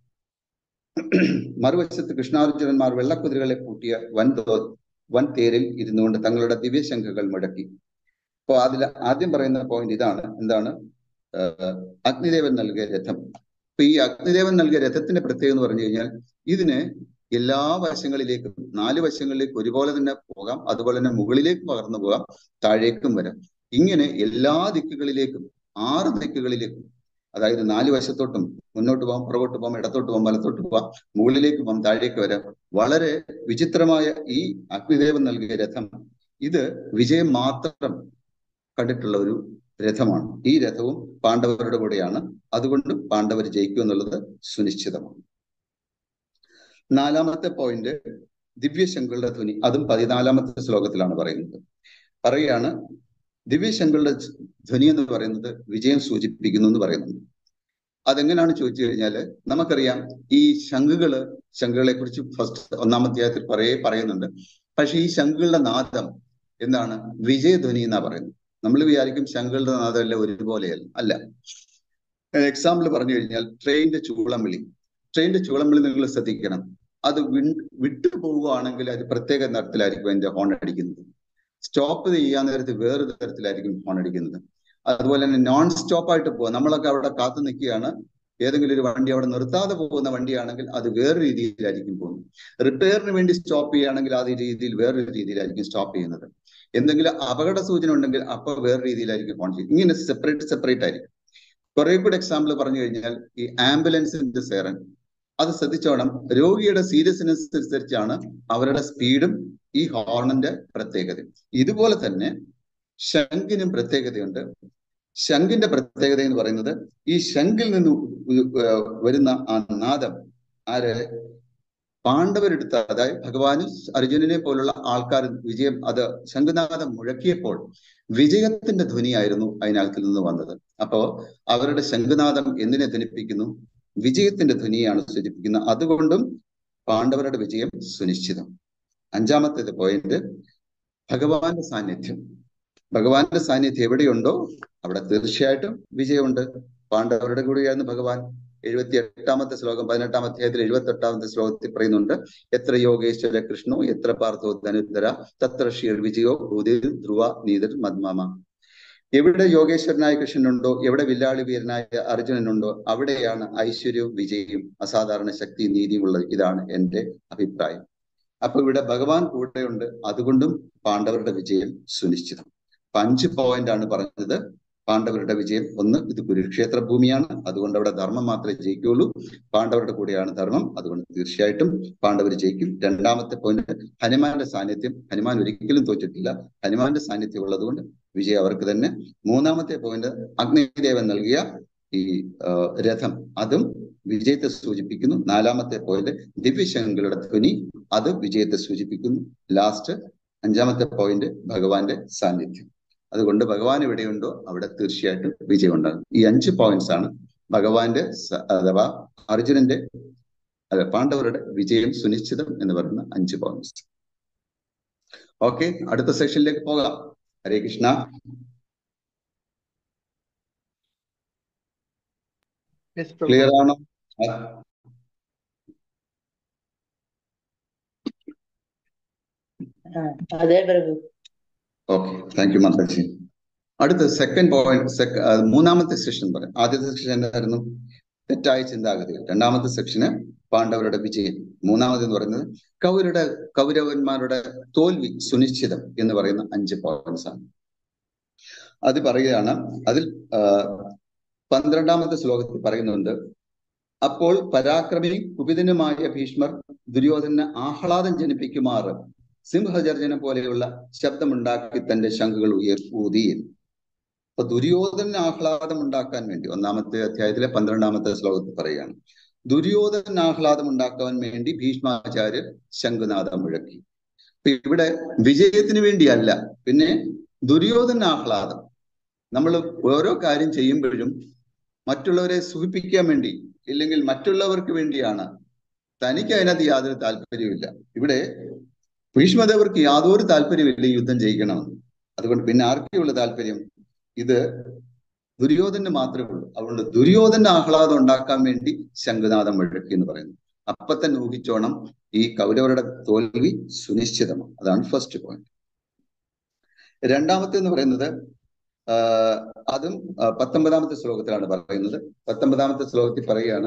മറുവശത്ത് കൃഷ്ണാർജുനന്മാർ വെള്ളക്കുതിരകളെ പൂട്ടിയ വൻതോ വൻ തേരിൽ ഇരുന്നുകൊണ്ട് തങ്ങളുടെ ദിവ്യശംഖകൾ മുഴക്കി. അപ്പൊ അതിൽ ആദ്യം പറയുന്ന പോയിന്റ് ഇതാണ്. എന്താണ്? അഗ്നിദേവൻ നൽകിയ രഥം. അപ്പൊ ഈ അഗ്നിദേവൻ നൽകിയ രഥത്തിന്റെ പ്രത്യേകത എന്ന് പറഞ്ഞു കഴിഞ്ഞാൽ ഇതിന് എല്ലാ വശങ്ങളിലേക്കും നാല് വശങ്ങളിലേക്ക് ഒരുപോലെ തന്നെ പോകാം, അതുപോലെ തന്നെ മുകളിലേക്ക് പകർന്നു പോകാം, താഴേക്കും വരാം. ഇങ്ങനെ എല്ലാ ദിക്കുകളിലേക്കും, ആറ് ദിക്കുകളിലേക്കും, അതായത് നാല് വശത്തോട്ടും മുന്നോട്ട് പോകാം, പുറകോട്ട് പോകാം, ഇടത്തോട്ട് പോകാം, വലത്തോട്ട് പോകാം, മുകളിലേക്ക് പോകാം, താഴേക്ക് വരാം. വളരെ വിചിത്രമായ ഈ അഗ്നിദേവൻ നൽകിയ രഥം ഇത് വിജയം മാത്രം കണ്ടിട്ടുള്ള ഒരു രഥമാണ്. ഈ രഥവും പാണ്ഡവരുടെ കൂടെയാണ്. അതുകൊണ്ട് പാണ്ഡവർ ജയിക്കും എന്നുള്ളത് സുനിശ്ചിതമാണ്. നാലാമത്തെ പോയിന്റ് ദിവ്യശങ്കുകളുടെ ധ്വനി. അതും പതിനാലാമത്തെ ശ്ലോകത്തിലാണ് പറയുന്നത്. പറയുകയാണ് ദിവ്യശങ്കുകളുടെ ധ്വനി എന്ന് പറയുന്നത് വിജയം സൂചിപ്പിക്കുന്നു എന്ന് പറയുന്നുണ്ട്. അതെങ്ങനെയാണ് ചോദിച്ചു കഴിഞ്ഞാല് നമുക്കറിയാം ഈ ശംഖുകള് ശംഖുകളെ കുറിച്ച് ഫസ്റ്റ് ഒന്നാം അധ്യായത്തിൽ കുറേ പറയുന്നുണ്ട്. പക്ഷെ ഈ ശംഖുകളുടെ നാദം എന്താണ്? വിജയധ്വനി എന്നാ പറയുന്നത്. നമ്മൾ വിചാരിക്കും ശംഖുകളുടെ നാദം എല്ലാം ഒരുപോലെയല്ല. അല്ല. എക്സാമ്പിൾ പറഞ്ഞു കഴിഞ്ഞാൽ ട്രെയിനിന്റെ ചൂളം വിളി. ട്രെയിനിന്റെ ചൂളം വിളി നിങ്ങൾ ശ്രദ്ധിക്കണം. അത് വി വിട്ടു പോവുകയാണെങ്കിൽ അത് പ്രത്യേക തരത്തിലായിരിക്കും അതിന്റെ ഹോൺ അടിക്കുന്നത്. സ്റ്റോപ്പ് ചെയ്യാൻ നേരത്ത് വേറൊരു തരത്തിലായിരിക്കും ഹോൺ അടിക്കുന്നത്. അതുപോലെ തന്നെ നോൺ സ്റ്റോപ്പ് ആയിട്ട് പോവുക. നമ്മളൊക്കെ അവിടെ കാത്തു നിൽക്കുകയാണ്. ഏതെങ്കിലും ഒരു വണ്ടി അവിടെ നിർത്താതെ പോകുന്ന വണ്ടിയാണെങ്കിൽ അത് വേറൊരു രീതിയിലായിരിക്കും പോകുന്നത്. റിപ്പയറിന് വേണ്ടി സ്റ്റോപ്പ് ചെയ്യുകയാണെങ്കിൽ ആ രീതിയിൽ വേറൊരു രീതിയിലായിരിക്കും സ്റ്റോപ്പ് ചെയ്യുന്നത്. എന്തെങ്കിലും അപകട സൂചന ഉണ്ടെങ്കിൽ അപ്പോൾ വേറെ രീതിയിലായിരിക്കും ഹോൺ ചെയ്യുന്നത്. ഇങ്ങനെ സെപ്പറേറ്റ് സെപ്പറേറ്റ് ആയിരിക്കും. കുറെ കൂടെ എക്സാമ്പിൾ പറഞ്ഞു കഴിഞ്ഞാൽ ഈ ആംബുലൻസിന്റെ സൈറൻ അത് ശ്രദ്ധിച്ചോണം. രോഗിയുടെ സീരിയസ്നെസ് അനുസരിച്ചാണ് അവരുടെ സ്പീഡും ഈ ഹോർണിന്റെ പ്രത്യേകത. ഇതുപോലെ തന്നെ ശംഖിനും പ്രത്യേകതയുണ്ട്. ശംഖിന്റെ പ്രത്യേകത എന്ന് പറയുന്നത് ഈ ശംഖിൽ നിന്ന് വരുന്ന ആ നാദം ആര് പാണ്ഡവരെടുത്ത, അതായത് ഭഗവാനും അർജുനനെ പോലുള്ള ആൾക്കാർ വിജയം അത് ശംഖുനാദം മുഴക്കിയപ്പോൾ വിജയത്തിന്റെ ധ്വനിയായിരുന്നു അതിനകത്തിൽ നിന്ന് വന്നത്. അപ്പോ അവരുടെ ശംഖുനാദം എന്തിനെ ധ്വനിപ്പിക്കുന്നു? വിജയത്തിന്റെ ധ്വനിയാണ് സൂചിപ്പിക്കുന്നത്. അതുകൊണ്ടും പാണ്ഡവരുടെ വിജയം സുനിശ്ചിതം. അഞ്ചാമത്തേത് പോയിന്റ് ഭഗവാന്റെ സാന്നിധ്യം. ഭഗവാന്റെ സാന്നിധ്യം എവിടെയുണ്ടോ അവിടെ തീർച്ചയായിട്ടും വിജയമുണ്ട്. പാണ്ഡവരുടെ കൂടെയായിരുന്നു ഭഗവാൻ. എഴുപത്തി എട്ടാമത്തെ ശ്ലോകം പതിനെട്ടാം അധ്യായത്തിൽ എഴുപത്തി എട്ടാമത്തെ ശ്ലോകത്തിൽ പറയുന്നുണ്ട്. എത്ര യോഗേശ്വര കൃഷ്ണോ എത്ര പാർത്ഥോ ധനുദ്ധര തത്ര ഷീർ വിജയോ ഭൂതിർ ധ്രുവ നീതിർ മദ്മാമ. എവിടെ യോഗേശ്വരനായ കൃഷ്ണനുണ്ടോ, എവിടെ വില്ലാളി വീരനായ അർജുനനുണ്ടോ അവിടെയാണ് ഐശ്വര്യവും വിജയവും അസാധാരണ ശക്തി നീതിയും ഉള്ളത്. ഇതാണ് എന്റെ അഭിപ്രായം. അപ്പൊ ഇവിടെ ഭഗവാൻ കൂടെയുണ്ട്. അതുകൊണ്ടും പാണ്ഡവരുടെ വിജയം സുനിശ്ചിതം. അപ്പൊ അഞ്ച് പോയിന്റ് ആണ് പറഞ്ഞത് പാണ്ഡവരുടെ വിജയം. ഒന്ന്, ഇത് കുരുക്ഷേത്ര ഭൂമിയാണ്, അതുകൊണ്ട് അവിടെ ധർമ്മം മാത്രമേ ജയിക്കുകയുള്ളൂ. പാണ്ഡവരുടെ കൂടെയാണ് ധർമ്മം, അതുകൊണ്ട് തീർച്ചയായിട്ടും പാണ്ഡവർ ജയിക്കും. രണ്ടാമത്തെ പോയിന്റ് ഹനുമാന്റെ സാന്നിധ്യം. ഹനുമാൻ ഒരിക്കലും തോറ്റിട്ടില്ല. ഹനുമാന്റെ സാന്നിധ്യം ഉള്ളതുകൊണ്ട് വിജയം അവർക്ക് തന്നെ. മൂന്നാമത്തെ പോയിന്റ് അഗ്നിദേവൻ നൽകിയ ഈ രഥം, അതും വിജയത്തെ സൂചിപ്പിക്കുന്നു. നാലാമത്തെ പോയിന്റ് ദിവ്യശങ്കുകളുടെ ധ്വനി, അത് വിജയത്തെ സൂചിപ്പിക്കുന്നു. ലാസ്റ്റ് അഞ്ചാമത്തെ പോയിന്റ് ഭഗവാന്റെ സാന്നിധ്യം. അതുകൊണ്ട് ഭഗവാൻ എവിടെയുണ്ടോ അവിടെ തീർച്ചയായിട്ടും വിജയം ഉണ്ടാകും. ഈ അഞ്ച് പോയിന്റ്സ് ആണ് ഭഗവാന്റെ അഥവാ അർജുനന്റെ അതെ പാണ്ഡവരുടെ വിജയം സുനിശ്ചിതം എന്ന് പറയുന്ന അഞ്ച് പോയിന്റ്സ്. ഓക്കെ, അടുത്ത സെക്ഷനിലേക്ക് പോകാം. ഹരേ കൃഷ്ണ. ക്ലിയർ ആണോ? അതെ പ്രഭു. ഓക്കെ, താങ്ക് യു മാതാജി. അടുത്ത സെക്കൻഡ് പോയിന്റ്, മൂന്നാമത്തെ സെക്ഷൻ പറയാം. ആദ്യത്തെ സെക്ഷൻ എന്തായിരുന്നു? തെറ്റായ ചിന്താഗതികൾ. രണ്ടാമത്തെ സെക്ഷന് പാണ്ഡവരുടെ വിജയം. മൂന്നാമതെന്ന് പറയുന്നത് കൗരവരുടെ കൗരവന്മാരുടെ തോൽവി സുനിശ്ചിതം എന്ന് പറയുന്ന അഞ്ച് പോയിന്റ്സ് ആണ്. അത് പറയുകയാണ്. അതിൽ പന്ത്രണ്ടാമത്തെ ശ്ലോകത്തിൽ പറയുന്നുണ്ട്, അപ്പോൾ പരാക്രമി കുപിതനുമായ ഭീഷ്മർ ദുര്യോധന ആഹ്ലാദം ജനിപ്പിക്കുമാറ് സിംഹജർജനം പോലെയുള്ള ശബ്ദമുണ്ടാക്കി തന്റെ ശംഖുകൾ ഉയർ ഊതി. അപ്പൊ ദുര്യോധന ആഹ്ലാദം ഉണ്ടാക്കാൻ വേണ്ടി ഒന്നാമത്തെ അധ്യായത്തിലെ പന്ത്രണ്ടാമത്തെ ശ്ലോകത്തിൽ പറയുകയാണ്, ദുര്യോധന ആഹ്ലാദം ഉണ്ടാക്കാൻ വേണ്ടി ഭീഷ്മാചാര്യർ ശംഖുനാഥം മുഴക്കി. അപ്പൊ ഇവിടെ വിജയത്തിന് വേണ്ടിയല്ല, പിന്നെ ദുര്യോധന ആഹ്ലാദം. നമ്മൾ ഓരോ കാര്യം ചെയ്യുമ്പോഴും മറ്റുള്ളവരെ സുഖിപ്പിക്കാൻ വേണ്ടി, ഇല്ലെങ്കിൽ മറ്റുള്ളവർക്ക് വേണ്ടിയാണ്. തനിക്ക് അതിനകത്ത് യാതൊരു താല്പര്യമില്ല. ഇവിടെ ഭീഷ്മദേവർക്ക് യാതൊരു താല്പര്യമില്ല ഈ യുദ്ധം ജയിക്കണമെന്ന്. അതുകൊണ്ട് പിന്നെ ആർക്കുള്ള താല്പര്യം? ഇത് ദുര്യോധന് മാത്രമേ ഉള്ളൂ. അതുകൊണ്ട് ദുര്യോധന ആഹ്ലാദം ഉണ്ടാക്കാൻ വേണ്ടി ശംഖുനാഥം മുഴക്കി എന്ന് പറയുന്നു. അപ്പൊ തന്നെ ഊഹിച്ചോണം, ഈ കൗരവരുടെ തോൽവി സുനിശ്ചിതമാണ്. അതാണ് ഫസ്റ്റ് പോയിന്റ്. രണ്ടാമത്തെ എന്ന് പറയുന്നത് ആഹ് അതും പത്തൊമ്പതാമത്തെ ശ്ലോകത്തിലാണ് പറയുന്നത്. പത്തൊമ്പതാമത്തെ ശ്ലോകത്തിൽ പറയുകയാണ്,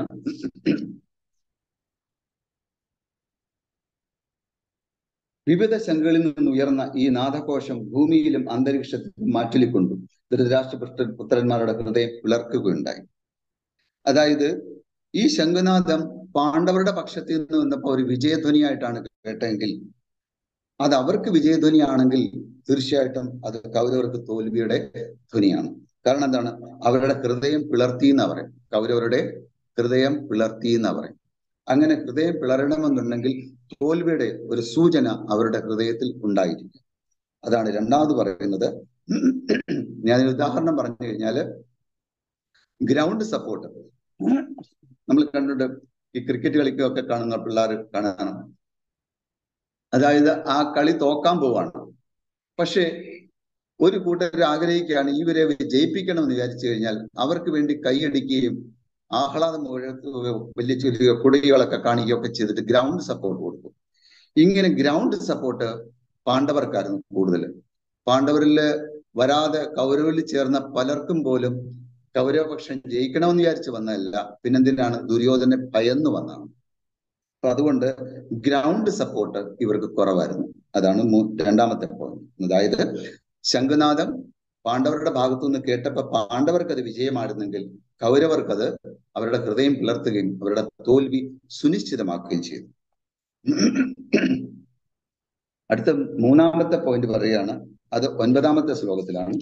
വിവിധ ശംഖുകളിൽ നിന്ന് ഉയർന്ന ഈ നാദഘോഷം ഭൂമിയിലും അന്തരീക്ഷത്തിലും മാറ്റൊലിക്കൊണ്ടു ധൃതരാഷ്ട്ര പുത്രന്മാരുടെ ഹൃദയം പിളർക്കുകയുണ്ടായി. അതായത് ഈ ശംഖുനാഥം പാണ്ഡവരുടെ പക്ഷത്തിൽ നിന്ന് വന്നപ്പോൾ ഒരു വിജയധ്വനിയായിട്ടാണ് കേട്ടെങ്കിൽ, അത് അവർക്ക് വിജയധ്വനിയാണെങ്കിൽ തീർച്ചയായിട്ടും അത് കൗരവർക്ക് തോൽവിയുടെ ധ്വനിയാണ്. കാരണം എന്താണ്? അവരുടെ ഹൃദയം പിളർത്തി എന്നാ പറയും. കൗരവരുടെ ഹൃദയം പിളർത്തി എന്നാ പറയും. അങ്ങനെ ഹൃദയം പിളരണമെന്നുണ്ടെങ്കിൽ തോൽവിയുടെ ഒരു സൂചന അവരുടെ ഹൃദയത്തിൽ ഉണ്ടായിരിക്കും. അതാണ് രണ്ടാമത് പറയുന്നത്. ഞാൻ ഉദാഹരണം പറഞ്ഞു കഴിഞ്ഞാല്, ഗ്രൗണ്ട് സപ്പോർട്ട് നമ്മൾ കണ്ടിട്ട് ഈ ക്രിക്കറ്റ് കളിക്കൊക്കെ കാണുന്ന പിള്ളേർ കാണാണ്. അതായത് ആ കളി തോക്കാൻ പോവാണ്, പക്ഷെ ഒരു കൂട്ടർ ആഗ്രഹിക്കുകയാണ് ഇവരെ ജയിപ്പിക്കണമെന്ന് വിചാരിച്ചു കഴിഞ്ഞാൽ അവർക്ക് വേണ്ടി കൈയടിക്കുകയും ആഹ്ലാദം വലിയ ചെറിയ കുടികളൊക്കെ കാണിക്കുകയൊക്കെ ചെയ്തിട്ട് ഗ്രൗണ്ട് സപ്പോർട്ട് കൊടുക്കും. ഇങ്ങനെ ഗ്രൗണ്ട് സപ്പോർട്ട് പാണ്ഡവർക്കായിരുന്നു കൂടുതൽ. പാണ്ഡവരില് വരാതെ കൗരവരിൽ ചേർന്ന പലർക്കും പോലും കൗരവപക്ഷം ജയിക്കണമെന്ന് വിചാരിച്ച് വന്നതല്ല, പിന്നെന്തിനാണ് ദുര്യോധനെ ഭയന്ന് വന്നതാണ്. അപ്പൊ അതുകൊണ്ട് ഗ്രൗണ്ട് സപ്പോർട്ട് ഇവർക്ക് കുറവായിരുന്നു. അതാണ് രണ്ടാമത്തെ പോയിന്റ്. അതായത് ശംഖുനാഥം പാണ്ഡവരുടെ ഭാഗത്തു നിന്ന് കേട്ടപ്പോൾ പാണ്ഡവർക്ക് അത് വിജയമായിരുന്നെങ്കിൽ കൗരവർക്കത് അവരുടെ ഹൃദയം പിളർത്തുകയും അവരുടെ തോൽവി സുനിശ്ചിതമാക്കുകയും ചെയ്തു. അടുത്ത മൂന്നാമത്തെ പോയിന്റ് പറയുകയാണ്, അത് ഒൻപതാമത്തെ ശ്ലോകത്തിലാണ്.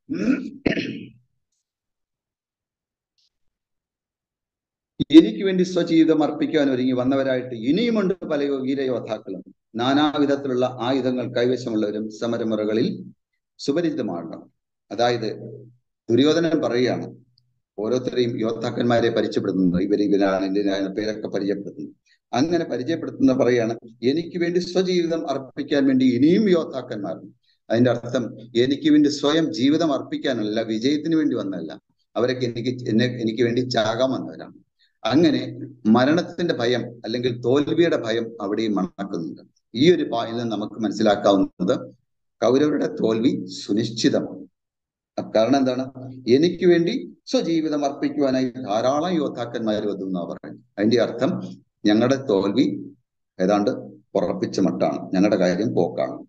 എനിക്ക് വേണ്ടി സ്വജീവിതം അർപ്പിക്കാൻ ഒരുങ്ങി വന്നവരായിട്ട് ഇനിയുമുണ്ട് പല വീരയോദ്ധാക്കളും. നാനാവിധത്തിലുള്ള ആയുധങ്ങൾ കൈവശമുള്ളവരും സമരമുറകളിൽ സുപരിചിതമാകണം. അതായത് ദുര്യോധനൻ പറയുകയാണ്, ഓരോരുത്തരെയും യോദ്ധാക്കന്മാരെ പരിചയപ്പെടുത്തുന്നത്, ഇവർ ഇവരാണ് ഇതിനാണ് പേരൊക്കെ പരിചയപ്പെടുത്തുന്നത്. അങ്ങനെ പരിചയപ്പെടുത്തുന്ന പറയാണ്, എനിക്ക് വേണ്ടി സ്വജീവിതം അർപ്പിക്കാൻ വേണ്ടി ഇനിയും യോദ്ധാക്കന്മാരുണ്ട്. അതിന്റെ അർത്ഥം എനിക്ക് വേണ്ടി സ്വയം ജീവിതം അർപ്പിക്കാനല്ല, വിജയത്തിന് വേണ്ടി വന്നതല്ല, അവരൊക്കെ എനിക്ക് എന്നെ എനിക്ക് വേണ്ടി ചാകാൻ വന്നവരാണ്. അങ്ങനെ മരണത്തിന്റെ ഭയം അല്ലെങ്കിൽ തോൽവിയുടെ ഭയം അവിടെയും മണക്കുന്നുണ്ട്. ഈ ഒരു പോയിന്റിൽ നമുക്ക് മനസ്സിലാക്കാവുന്നത് കൗരവരുടെ തോൽവി സുനിശ്ചിതമാണ്. കാരണം എന്താണ്? എനിക്ക് വേണ്ടി സ്വജീവിതം അർപ്പിക്കുവാനായി ധാരാളം യോദ്ധാക്കന്മാർ വന്നു പറയുന്നത്. അതിന്റെ അർത്ഥം ഞങ്ങളുടെ തോൽവി ഏതാണ്ട് ഉറപ്പിച്ച മട്ടാണ്, ഞങ്ങളുടെ കാര്യം പോക്കാണ്.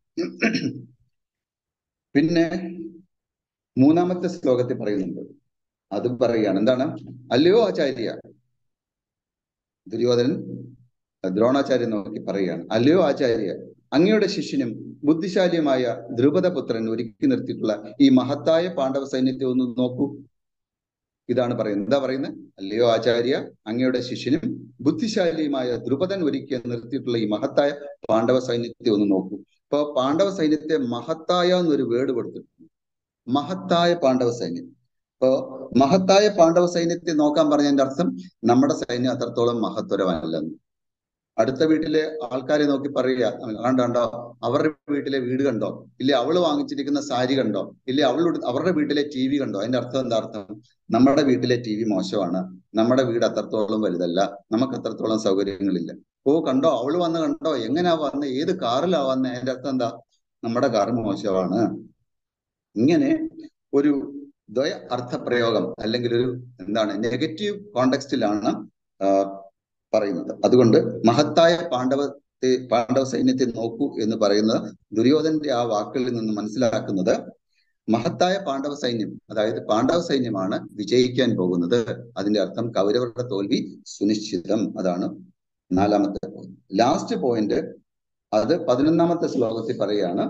പിന്നെ മൂന്നാമത്തെ ശ്ലോകത്തിൽ പറയുന്നുണ്ട്, അത് പറയുകയാണ് എന്താണ്? അല്ലയോ ആചാര്യ, ദുര്യോധനൻ ദ്രോണാചാര്യൻ നോക്കി പറയുകയാണ്, അല്ലയോ ആചാര്യ, അങ്ങയുടെ ശിഷ്യനും ബുദ്ധിശാലിയുമായ ദ്രുപദപുത്രൻ ഒരുക്കി നിർത്തിയിട്ടുള്ള ഈ മഹത്തായ പാണ്ഡവ സൈന്യത്തെ ഒന്ന് നോക്കൂ. ഇതാണ് പറയുന്നത്. എന്താ പറയുന്നത്? അല്ലയോ ആചാര്യ, അങ്ങയുടെ ശിഷ്യനും ബുദ്ധിശാലിയുമായ ദ്രുപദൻ ഒരുക്കി നിർത്തിയിട്ടുള്ള ഈ മഹത്തായ പാണ്ഡവ സൈന്യത്തെ ഒന്ന് നോക്കൂ. ഇപ്പൊ പാണ്ഡവ സൈന്യത്തെ മഹത്തായ എന്നൊരു വേർഡ് കൊടുത്തിട്ടുണ്ട്. മഹത്തായ പാണ്ഡവ സൈന്യം. ഇപ്പോ മഹത്തായ പാണ്ഡവ സൈന്യത്തെ നോക്കാൻ പറഞ്ഞതിന്റെ അർത്ഥം നമ്മുടെ സൈന്യം അത്രത്തോളം മഹത്വരമല്ലെന്ന്. അടുത്ത വീട്ടിലെ ആൾക്കാരെ നോക്കി പറയുക, കണ്ടോ കണ്ടോ അവരുടെ വീട്ടിലെ വീട് കണ്ടോ, ഇല്ലേ അവള് വാങ്ങിച്ചിരിക്കുന്ന സാരി കണ്ടോ, ഇല്ലേ അവളുടെ അവരുടെ വീട്ടിലെ ടി വി കണ്ടോ. അതിന്റെ അർത്ഥം എന്താ അർത്ഥം? നമ്മുടെ വീട്ടിലെ ടി വി മോശമാണ്, നമ്മുടെ വീട് അത്രത്തോളം വലുതല്ല, നമുക്ക് അത്രത്തോളം സൗകര്യങ്ങളില്ല. ഓ കണ്ടോ അവള് വന്ന് കണ്ടോ, എങ്ങനെയാ വന്ന്, ഏത് കാറിലാ വന്ന്, അതിന്റെ അർത്ഥം എന്താ? നമ്മുടെ കാർ മോശമാണ്. ഇങ്ങനെ ഒരു ദ്വയ അർത്ഥപ്രയോഗം അല്ലെങ്കിൽ ഒരു എന്താണ് നെഗറ്റീവ് കോണ്ടെക്സ്റ്റിലാണ് പറയുന്നത്. അതുകൊണ്ട് മഹത്തായ പാണ്ഡവ പാണ്ഡവ സൈന്യത്തെ നോക്കൂ എന്ന് പറയുന്നത് ദുര്യോധനന്റെ ആ വാക്കുകളിൽ നിന്ന് മനസ്സിലാക്കുന്നത് മഹത്തായ പാണ്ഡവ സൈന്യം, അതായത് പാണ്ഡവ സൈന്യമാണ് വിജയിക്കാൻ പോകുന്നത്. അതിന്റെ അർത്ഥം കൗരവരുടെ തോൽവി സുനിശ്ചിതം. അതാണ് നാലാമത്തെ പോയിന്റ്. ലാസ്റ്റ് പോയിന്റ് അത് പതിനൊന്നാമത്തെ ശ്ലോകത്തിൽ പറയുകയാണ്,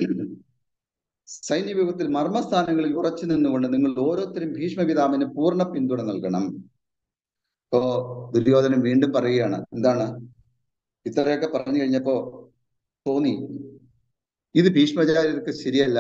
സൈന്യവ്യൂഹത്തിൽ മർമ്മസ്ഥാനങ്ങളിൽ ഉറച്ചു നിന്നുകൊണ്ട് നിങ്ങൾ ഓരോരുത്തരും ഭീഷ്മപിതാവിന് പൂർണ്ണ പിന്തുണ നൽകണം. ഇപ്പോ ദുര്യോധനൻ വീണ്ടും പറയുകയാണ്, എന്താണ് ഇത്രയൊക്കെ പറഞ്ഞു കഴിഞ്ഞപ്പോ തോന്നി ഇത് ഭീഷ്മാചാര്യർക്ക് ശരിയല്ല,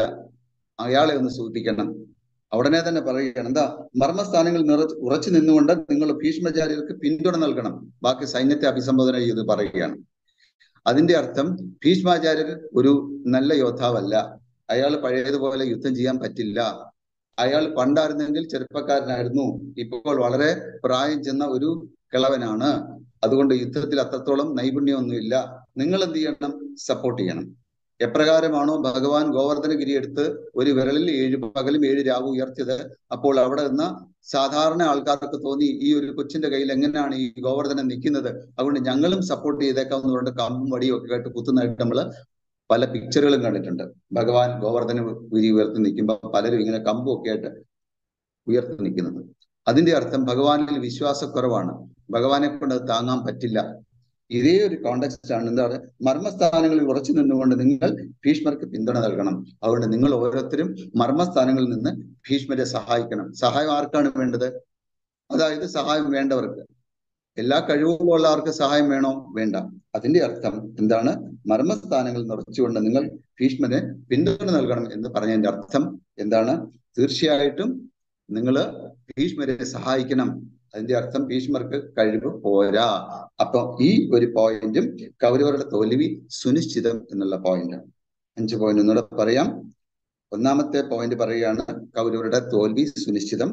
അയാളെ ഒന്ന് സൂചിപ്പിക്കണം. ഉടനെ തന്നെ പറയുകയാണ്, എന്താ മർമ്മസ്ഥാനങ്ങളിൽ നിറ ഉറച്ചു നിന്നുകൊണ്ട് നിങ്ങൾ ഭീഷ്മാചാര്യർക്ക് പിന്തുണ നൽകണം. ബാക്കി സൈന്യത്തെ അഭിസംബോധന ചെയ്ത് പറയുകയാണ്. അതിന്റെ അർത്ഥം ഭീഷ്മാചാര്യർ ഒരു നല്ല യോദ്ധാവല്ല, അയാൾ പഴയതുപോലെ യുദ്ധം ചെയ്യാൻ പറ്റില്ല, അയാൾ പണ്ടായിരുന്നെങ്കിൽ ചെറുപ്പക്കാരനായിരുന്നു, ഇപ്പോൾ വളരെ പ്രായം ചെന്ന ഒരു കിളവനാണ്, അതുകൊണ്ട് യുദ്ധത്തിൽ അത്രത്തോളം നൈപുണ്യമൊന്നുമില്ല. നിങ്ങൾ എന്ത് ചെയ്യണം? സപ്പോർട്ട് ചെയ്യണം. എപ്രകാരമാണോ ഭഗവാൻ ഗോവർദ്ധനഗിരി എടുത്ത് ഒരു വിരലിൽ ഏഴ് പകലും ഏഴ് രാവും ഉയർത്തിയത്, അപ്പോൾ അവിടെ നിന്ന് സാധാരണ ആൾക്കാർക്ക് തോന്നി ഈ ഒരു കൊച്ചിന്റെ കയ്യിൽ എങ്ങനെയാണ് ഈ ഗോവർദ്ധനൻ നിൽക്കുന്നത്, അതുകൊണ്ട് ഞങ്ങളും സപ്പോർട്ട് ചെയ്തേക്കാമെന്ന് പറഞ്ഞിട്ട് കമ്പും വടിയും ഒക്കെ ആയിട്ട് കുത്തുന്നതായിട്ട് നമ്മള് പല പിക്ചറുകളും കണ്ടിട്ടുണ്ട്. ഭഗവാൻ ഗോവർദ്ധന ഗിരി ഉയർത്തി നിൽക്കുമ്പോൾ പലരും ഇങ്ങനെ കമ്പും ഒക്കെ ആയിട്ട് ഉയർത്തി നിൽക്കുന്നത്. അതിന്റെ അർത്ഥം ഭഗവാനിൽ വിശ്വാസക്കുറവാണ്, ഭഗവാനെ കൊണ്ട് അത് താങ്ങാൻ പറ്റില്ല. ഇതേ ഒരു കോണ്ടെക്സ്റ്റ് ആണ്. എന്താണ്? മർമ്മസ്ഥാനങ്ങളിൽ ഉറച്ചു നിന്നുകൊണ്ട് നിങ്ങൾ ഭീഷ്മർക്ക് പിന്തുണ നൽകണം. അതുകൊണ്ട് നിങ്ങൾ ഓരോരുത്തരും മർമ്മസ്ഥാനങ്ങളിൽ നിന്ന് ഭീഷ്മരെ സഹായിക്കണം. സഹായം ആർക്കാണ് വേണ്ടത്? അതായത് സഹായം വേണ്ടവർക്ക്. എല്ലാ കഴിവുകളുള്ളവർക്ക് സഹായം വേണോ? വേണ്ട. അതിന്റെ അർത്ഥം എന്താണ്? മർമ്മസ്ഥാനങ്ങളിൽ നിറച്ചുകൊണ്ട് നിങ്ങൾ ഭീഷ്മരെ പിന്തുണ നൽകണം എന്ന് പറഞ്ഞതിന്റെ അർത്ഥം എന്താണ്? തീർച്ചയായിട്ടും നിങ്ങൾ ഭീഷ്മരെ സഹായിക്കണം. അതിന്റെ അർത്ഥം ഭീഷ്മർക്ക് കഴിവ് പോരാ. അപ്പൊ ഈ ഒരു പോയിന്റും കൗരവരുടെ തോൽവി സുനിശ്ചിതം എന്നുള്ള പോയിന്റാണ്. അഞ്ച് പോയിന്റ് ഒന്നുകൂടെ പറയാം. ഒന്നാമത്തെ പോയിന്റ് പറയുകയാണ് കൗരവരുടെ തോൽവി സുനിശ്ചിതം.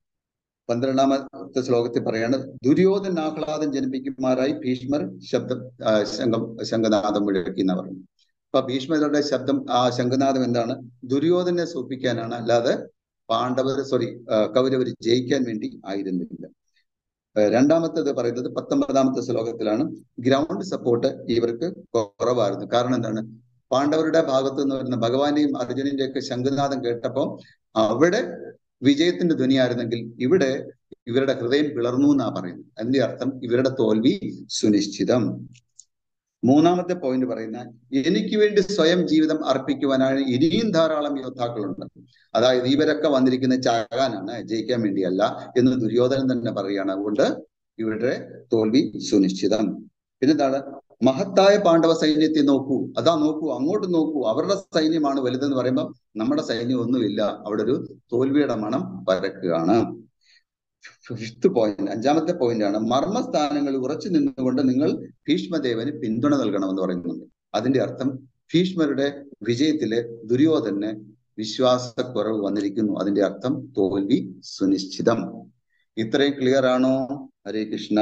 പന്ത്രണ്ടാമത്തെ ശ്ലോകത്തിൽ പറയാണ്, ദുര്യോധന ആഹ്ലാദം ജനിപ്പിക്കുമാറായി ഭീഷ്മർ ശബ്ദം ശംഖം ശംഖനാഥം മുഴക്കി എന്ന് പറഞ്ഞു. അപ്പൊ ഭീഷ്മരുടെ ശബ്ദം ആ ശംഖനാഥം എന്താണ്? ദുര്യോധനെ സൂചിപ്പിക്കാനാണ്, അല്ലാതെ പാണ്ഡവർ സോറി കൗരവർ ജയിക്കാൻ വേണ്ടി ആയിരുന്നില്ല. രണ്ടാമത്തേത് പറയുന്നത് പത്തൊമ്പതാമത്തെ ശ്ലോകത്തിലാണ്, ഗ്രൗണ്ട് സപ്പോർട്ട് ഇവർക്ക് കുറവായിരുന്നു. കാരണം എന്താണ്? പാണ്ഡവരുടെ ഭാഗത്ത് നിന്ന് വരുന്ന ഭഗവാന്റെയും അർജുനന്റെയും ഒക്കെ ശംഖനാഥം കേട്ടപ്പോൾ അവിടെ വിജയത്തിന്റെ ധ്വനിയായിരുന്നെങ്കിൽ ഇവിടെ ഇവരുടെ ഹൃദയം പിളർന്നു എന്നാ പറയുന്നത്. അതിന്റെ അർത്ഥം ഇവരുടെ തോൽവി സുനിശ്ചിതം. മൂന്നാമത്തെ പോയിന്റ് പറയുന്ന, എനിക്ക് വേണ്ടി സ്വയം ജീവിതം അർപ്പിക്കുവാനാണ് ഇനിയും ധാരാളം യോദ്ധാക്കളുണ്ട്. അതായത് ഇവരൊക്കെ വന്നിരിക്കുന്ന ചാകാനാണ്, ജയിക്കാൻ വേണ്ടിയല്ല എന്ന് ദുര്യോധനൻ തന്നെ പറയുകയാണ്. അതുകൊണ്ട് ഇവരുടെ തോൽവി സുനിശ്ചിതം. പിന്നെന്താണ്? മഹത്തായ പാണ്ഡവ സൈന്യത്തെ നോക്കൂ, അതാ നോക്കൂ, അങ്ങോട്ട് നോക്കൂ, അവരുടെ സൈന്യമാണ് വലുതെന്ന് പറയുമ്പോൾ നമ്മുടെ സൈന്യം ഒന്നുമില്ല. അവിടെ ഒരു തോൽവിയുടെ മണം പരക്കുകയാണ്. ഫിഫ്ത്ത് പോയിന്റ്, അഞ്ചാമത്തെ പോയിന്റ് ആണ്, മർമ്മസ്ഥാനങ്ങളിൽ ഉറച്ചു നിന്നുകൊണ്ട് നിങ്ങൾ ഭീഷ്മദേവന് പിന്തുണ നൽകണമെന്ന് പറയുന്നുണ്ട്. അതിന്റെ അർത്ഥം ഭീഷ്മരുടെ വിജയത്തില് ദുര്യോധന് വിശ്വാസക്കുറവ് വന്നിരിക്കുന്നു. അതിന്റെ അർത്ഥം തോൽവി സുനിശ്ചിതം. ഇത്രയും ക്ലിയർ ആണോ? ഹരേ കൃഷ്ണ.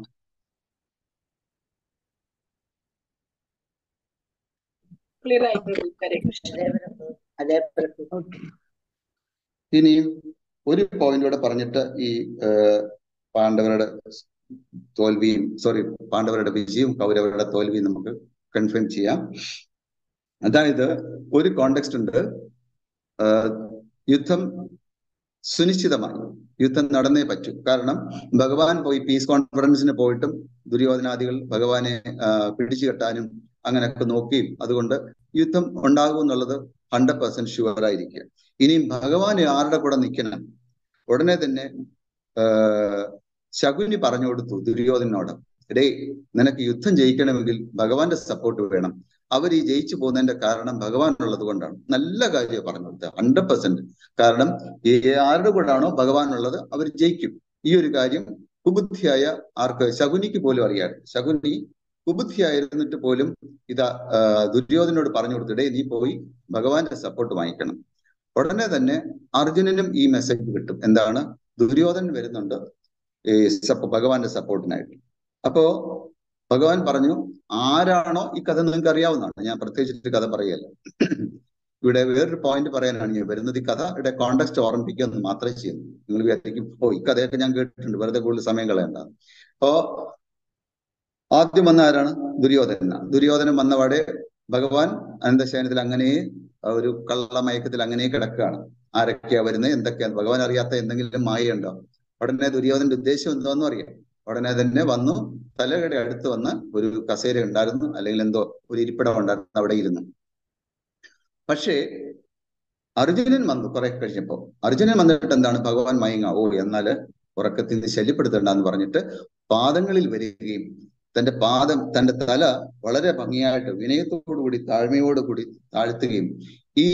ഇനി ഒരു പോയിന്റ് കൂടെ പറഞ്ഞിട്ട് ഈ പാണ്ഡവരുടെ തോൽവിയും സോറി പാണ്ഡവരുടെ വിജയവും കൗരവരുടെ തോൽവിയും നമുക്ക് കൺഫേം ചെയ്യാം. അതായത് ഒരു കോണ്ടെക്സ്റ്റ് ഉണ്ട്, യുദ്ധം സുനിശ്ചിതമായി യുദ്ധം നടന്നേ പറ്റൂ. കാരണം ഭഗവാൻ പോയി പീസ് കോൺഫറൻസിന് പോയിട്ടും ദുര്യോധനാദികൾ ഭഗവാനെ പിടിച്ചു കെട്ടാനും അങ്ങനെയൊക്കെ നോക്കിയും, അതുകൊണ്ട് യുദ്ധം ഉണ്ടാകും എന്നുള്ളത് ഹൺഡ്രഡ് പെർസെന്റ് ഷുവർ ആയിരിക്കുക. ഇനിയും ഭഗവാൻ ആരുടെ കൂടെ നിൽക്കണം? ഉടനെ തന്നെ ശകുനി പറഞ്ഞു കൊടുത്തു ദുര്യോധനോട്, എടേ നിനക്ക് യുദ്ധം ജയിക്കണമെങ്കിൽ ഭഗവാന്റെ സപ്പോർട്ട് വേണം. അവർ ഈ ജയിച്ചു പോകുന്നതിന്റെ കാരണം ഭഗവാൻ ഉള്ളത് കൊണ്ടാണ്. നല്ല കാര്യം പറഞ്ഞു കൊടുത്തത്, ഹൺഡ്രഡ് പെർസെന്റ്. കാരണം ഈ ആരുടെ കൂടാണോ ഭഗവാൻ ഉള്ളത് അവർ ജയിക്കും. ഈ ഒരു കാര്യം കുബുദ്ധിയായ ആർക്ക്, ശകുനിക്ക് പോലും അറിയാം. ശകുനി കുബുദ്ധിയായിരുന്നിട്ട് പോലും ഇതാ ദുര്യോധനോട് പറഞ്ഞു കൊടുത്തിടേ നീ പോയി ഭഗവാന്റെ സപ്പോർട്ട് വാങ്ങിക്കണം. ഉടനെ തന്നെ അർജുനനും ഈ മെസ്സേജ് കിട്ടും. എന്താണ്? ദുര്യോധനൻ വരുന്നുണ്ട് ഈ ഭഗവാന്റെ സപ്പോർട്ടിനായിട്ട്. അപ്പോ ഭഗവാൻ പറഞ്ഞു, ആരാണോ ഈ കഥ നിങ്ങൾക്ക് അറിയാവുന്നതാണ്, ഞാൻ പ്രത്യേകിച്ചിട്ട് കഥ പറയല്ല. ഇവിടെ വേറൊരു പോയിന്റ് പറയാനാണ് ഞാൻ വരുന്നത്. ഈ കഥയുടെ കോണ്ടെക്സ്റ്റ് ഓർമ്മിപ്പിക്കുക എന്ന് മാത്രമേ ചെയ്യുന്നു. നിങ്ങൾ വിചാരിക്കും ഓ ഈ കഥയൊക്കെ ഞാൻ കേട്ടിട്ടുണ്ട്, വെറുതെ കൂടുതൽ സമയം കളയണ്ട. അപ്പോ ആദ്യം വന്ന ആരാണ്? ദുര്യോധന. ദുര്യോധനൻ വന്നപാടെ ഭഗവാൻ അനന്തശയനത്തിൽ അങ്ങനെ ഒരു കള്ളമയക്കത്തിൽ അങ്ങനെ കിടക്കുകയാണ്. ആരൊക്കെയാ വരുന്നത്, എന്തൊക്കെയാണ് ഭഗവാൻ അറിയാത്ത എന്തെങ്കിലും മായയുണ്ടോ? ഉടനെ ദുര്യോധനന്റെ ഉദ്ദേശം എന്താണെന്നും അറിയാം. ഉടനെ തന്നെ വന്നു, തലയുടെ അടുത്ത് വന്ന് ഒരു കസേര ഉണ്ടായിരുന്നു, അല്ലെങ്കിൽ എന്തോ ഒരു ഇരിപ്പിടം ഉണ്ടായിരുന്നു, അവിടെ ഇരുന്നു. പക്ഷേ അർജുനൻ വന്നു കുറെ കഴിഞ്ഞപ്പോ. അർജുനൻ വന്നിട്ട് എന്താണ്? ഭഗവാൻ മയങ്ങ, ഓ എന്നാല് ഉറക്കത്തിൽ നിന്ന് ശല്യപ്പെടുത്തണ്ടെന്ന് പറഞ്ഞിട്ട് പാദങ്ങളിൽ വരികയും തന്റെ പാദം തന്റെ തല വളരെ ഭംഗിയായിട്ട് വിനയത്തോടുകൂടി താഴ്മയോടുകൂടി താഴ്ത്തുകയും ഈ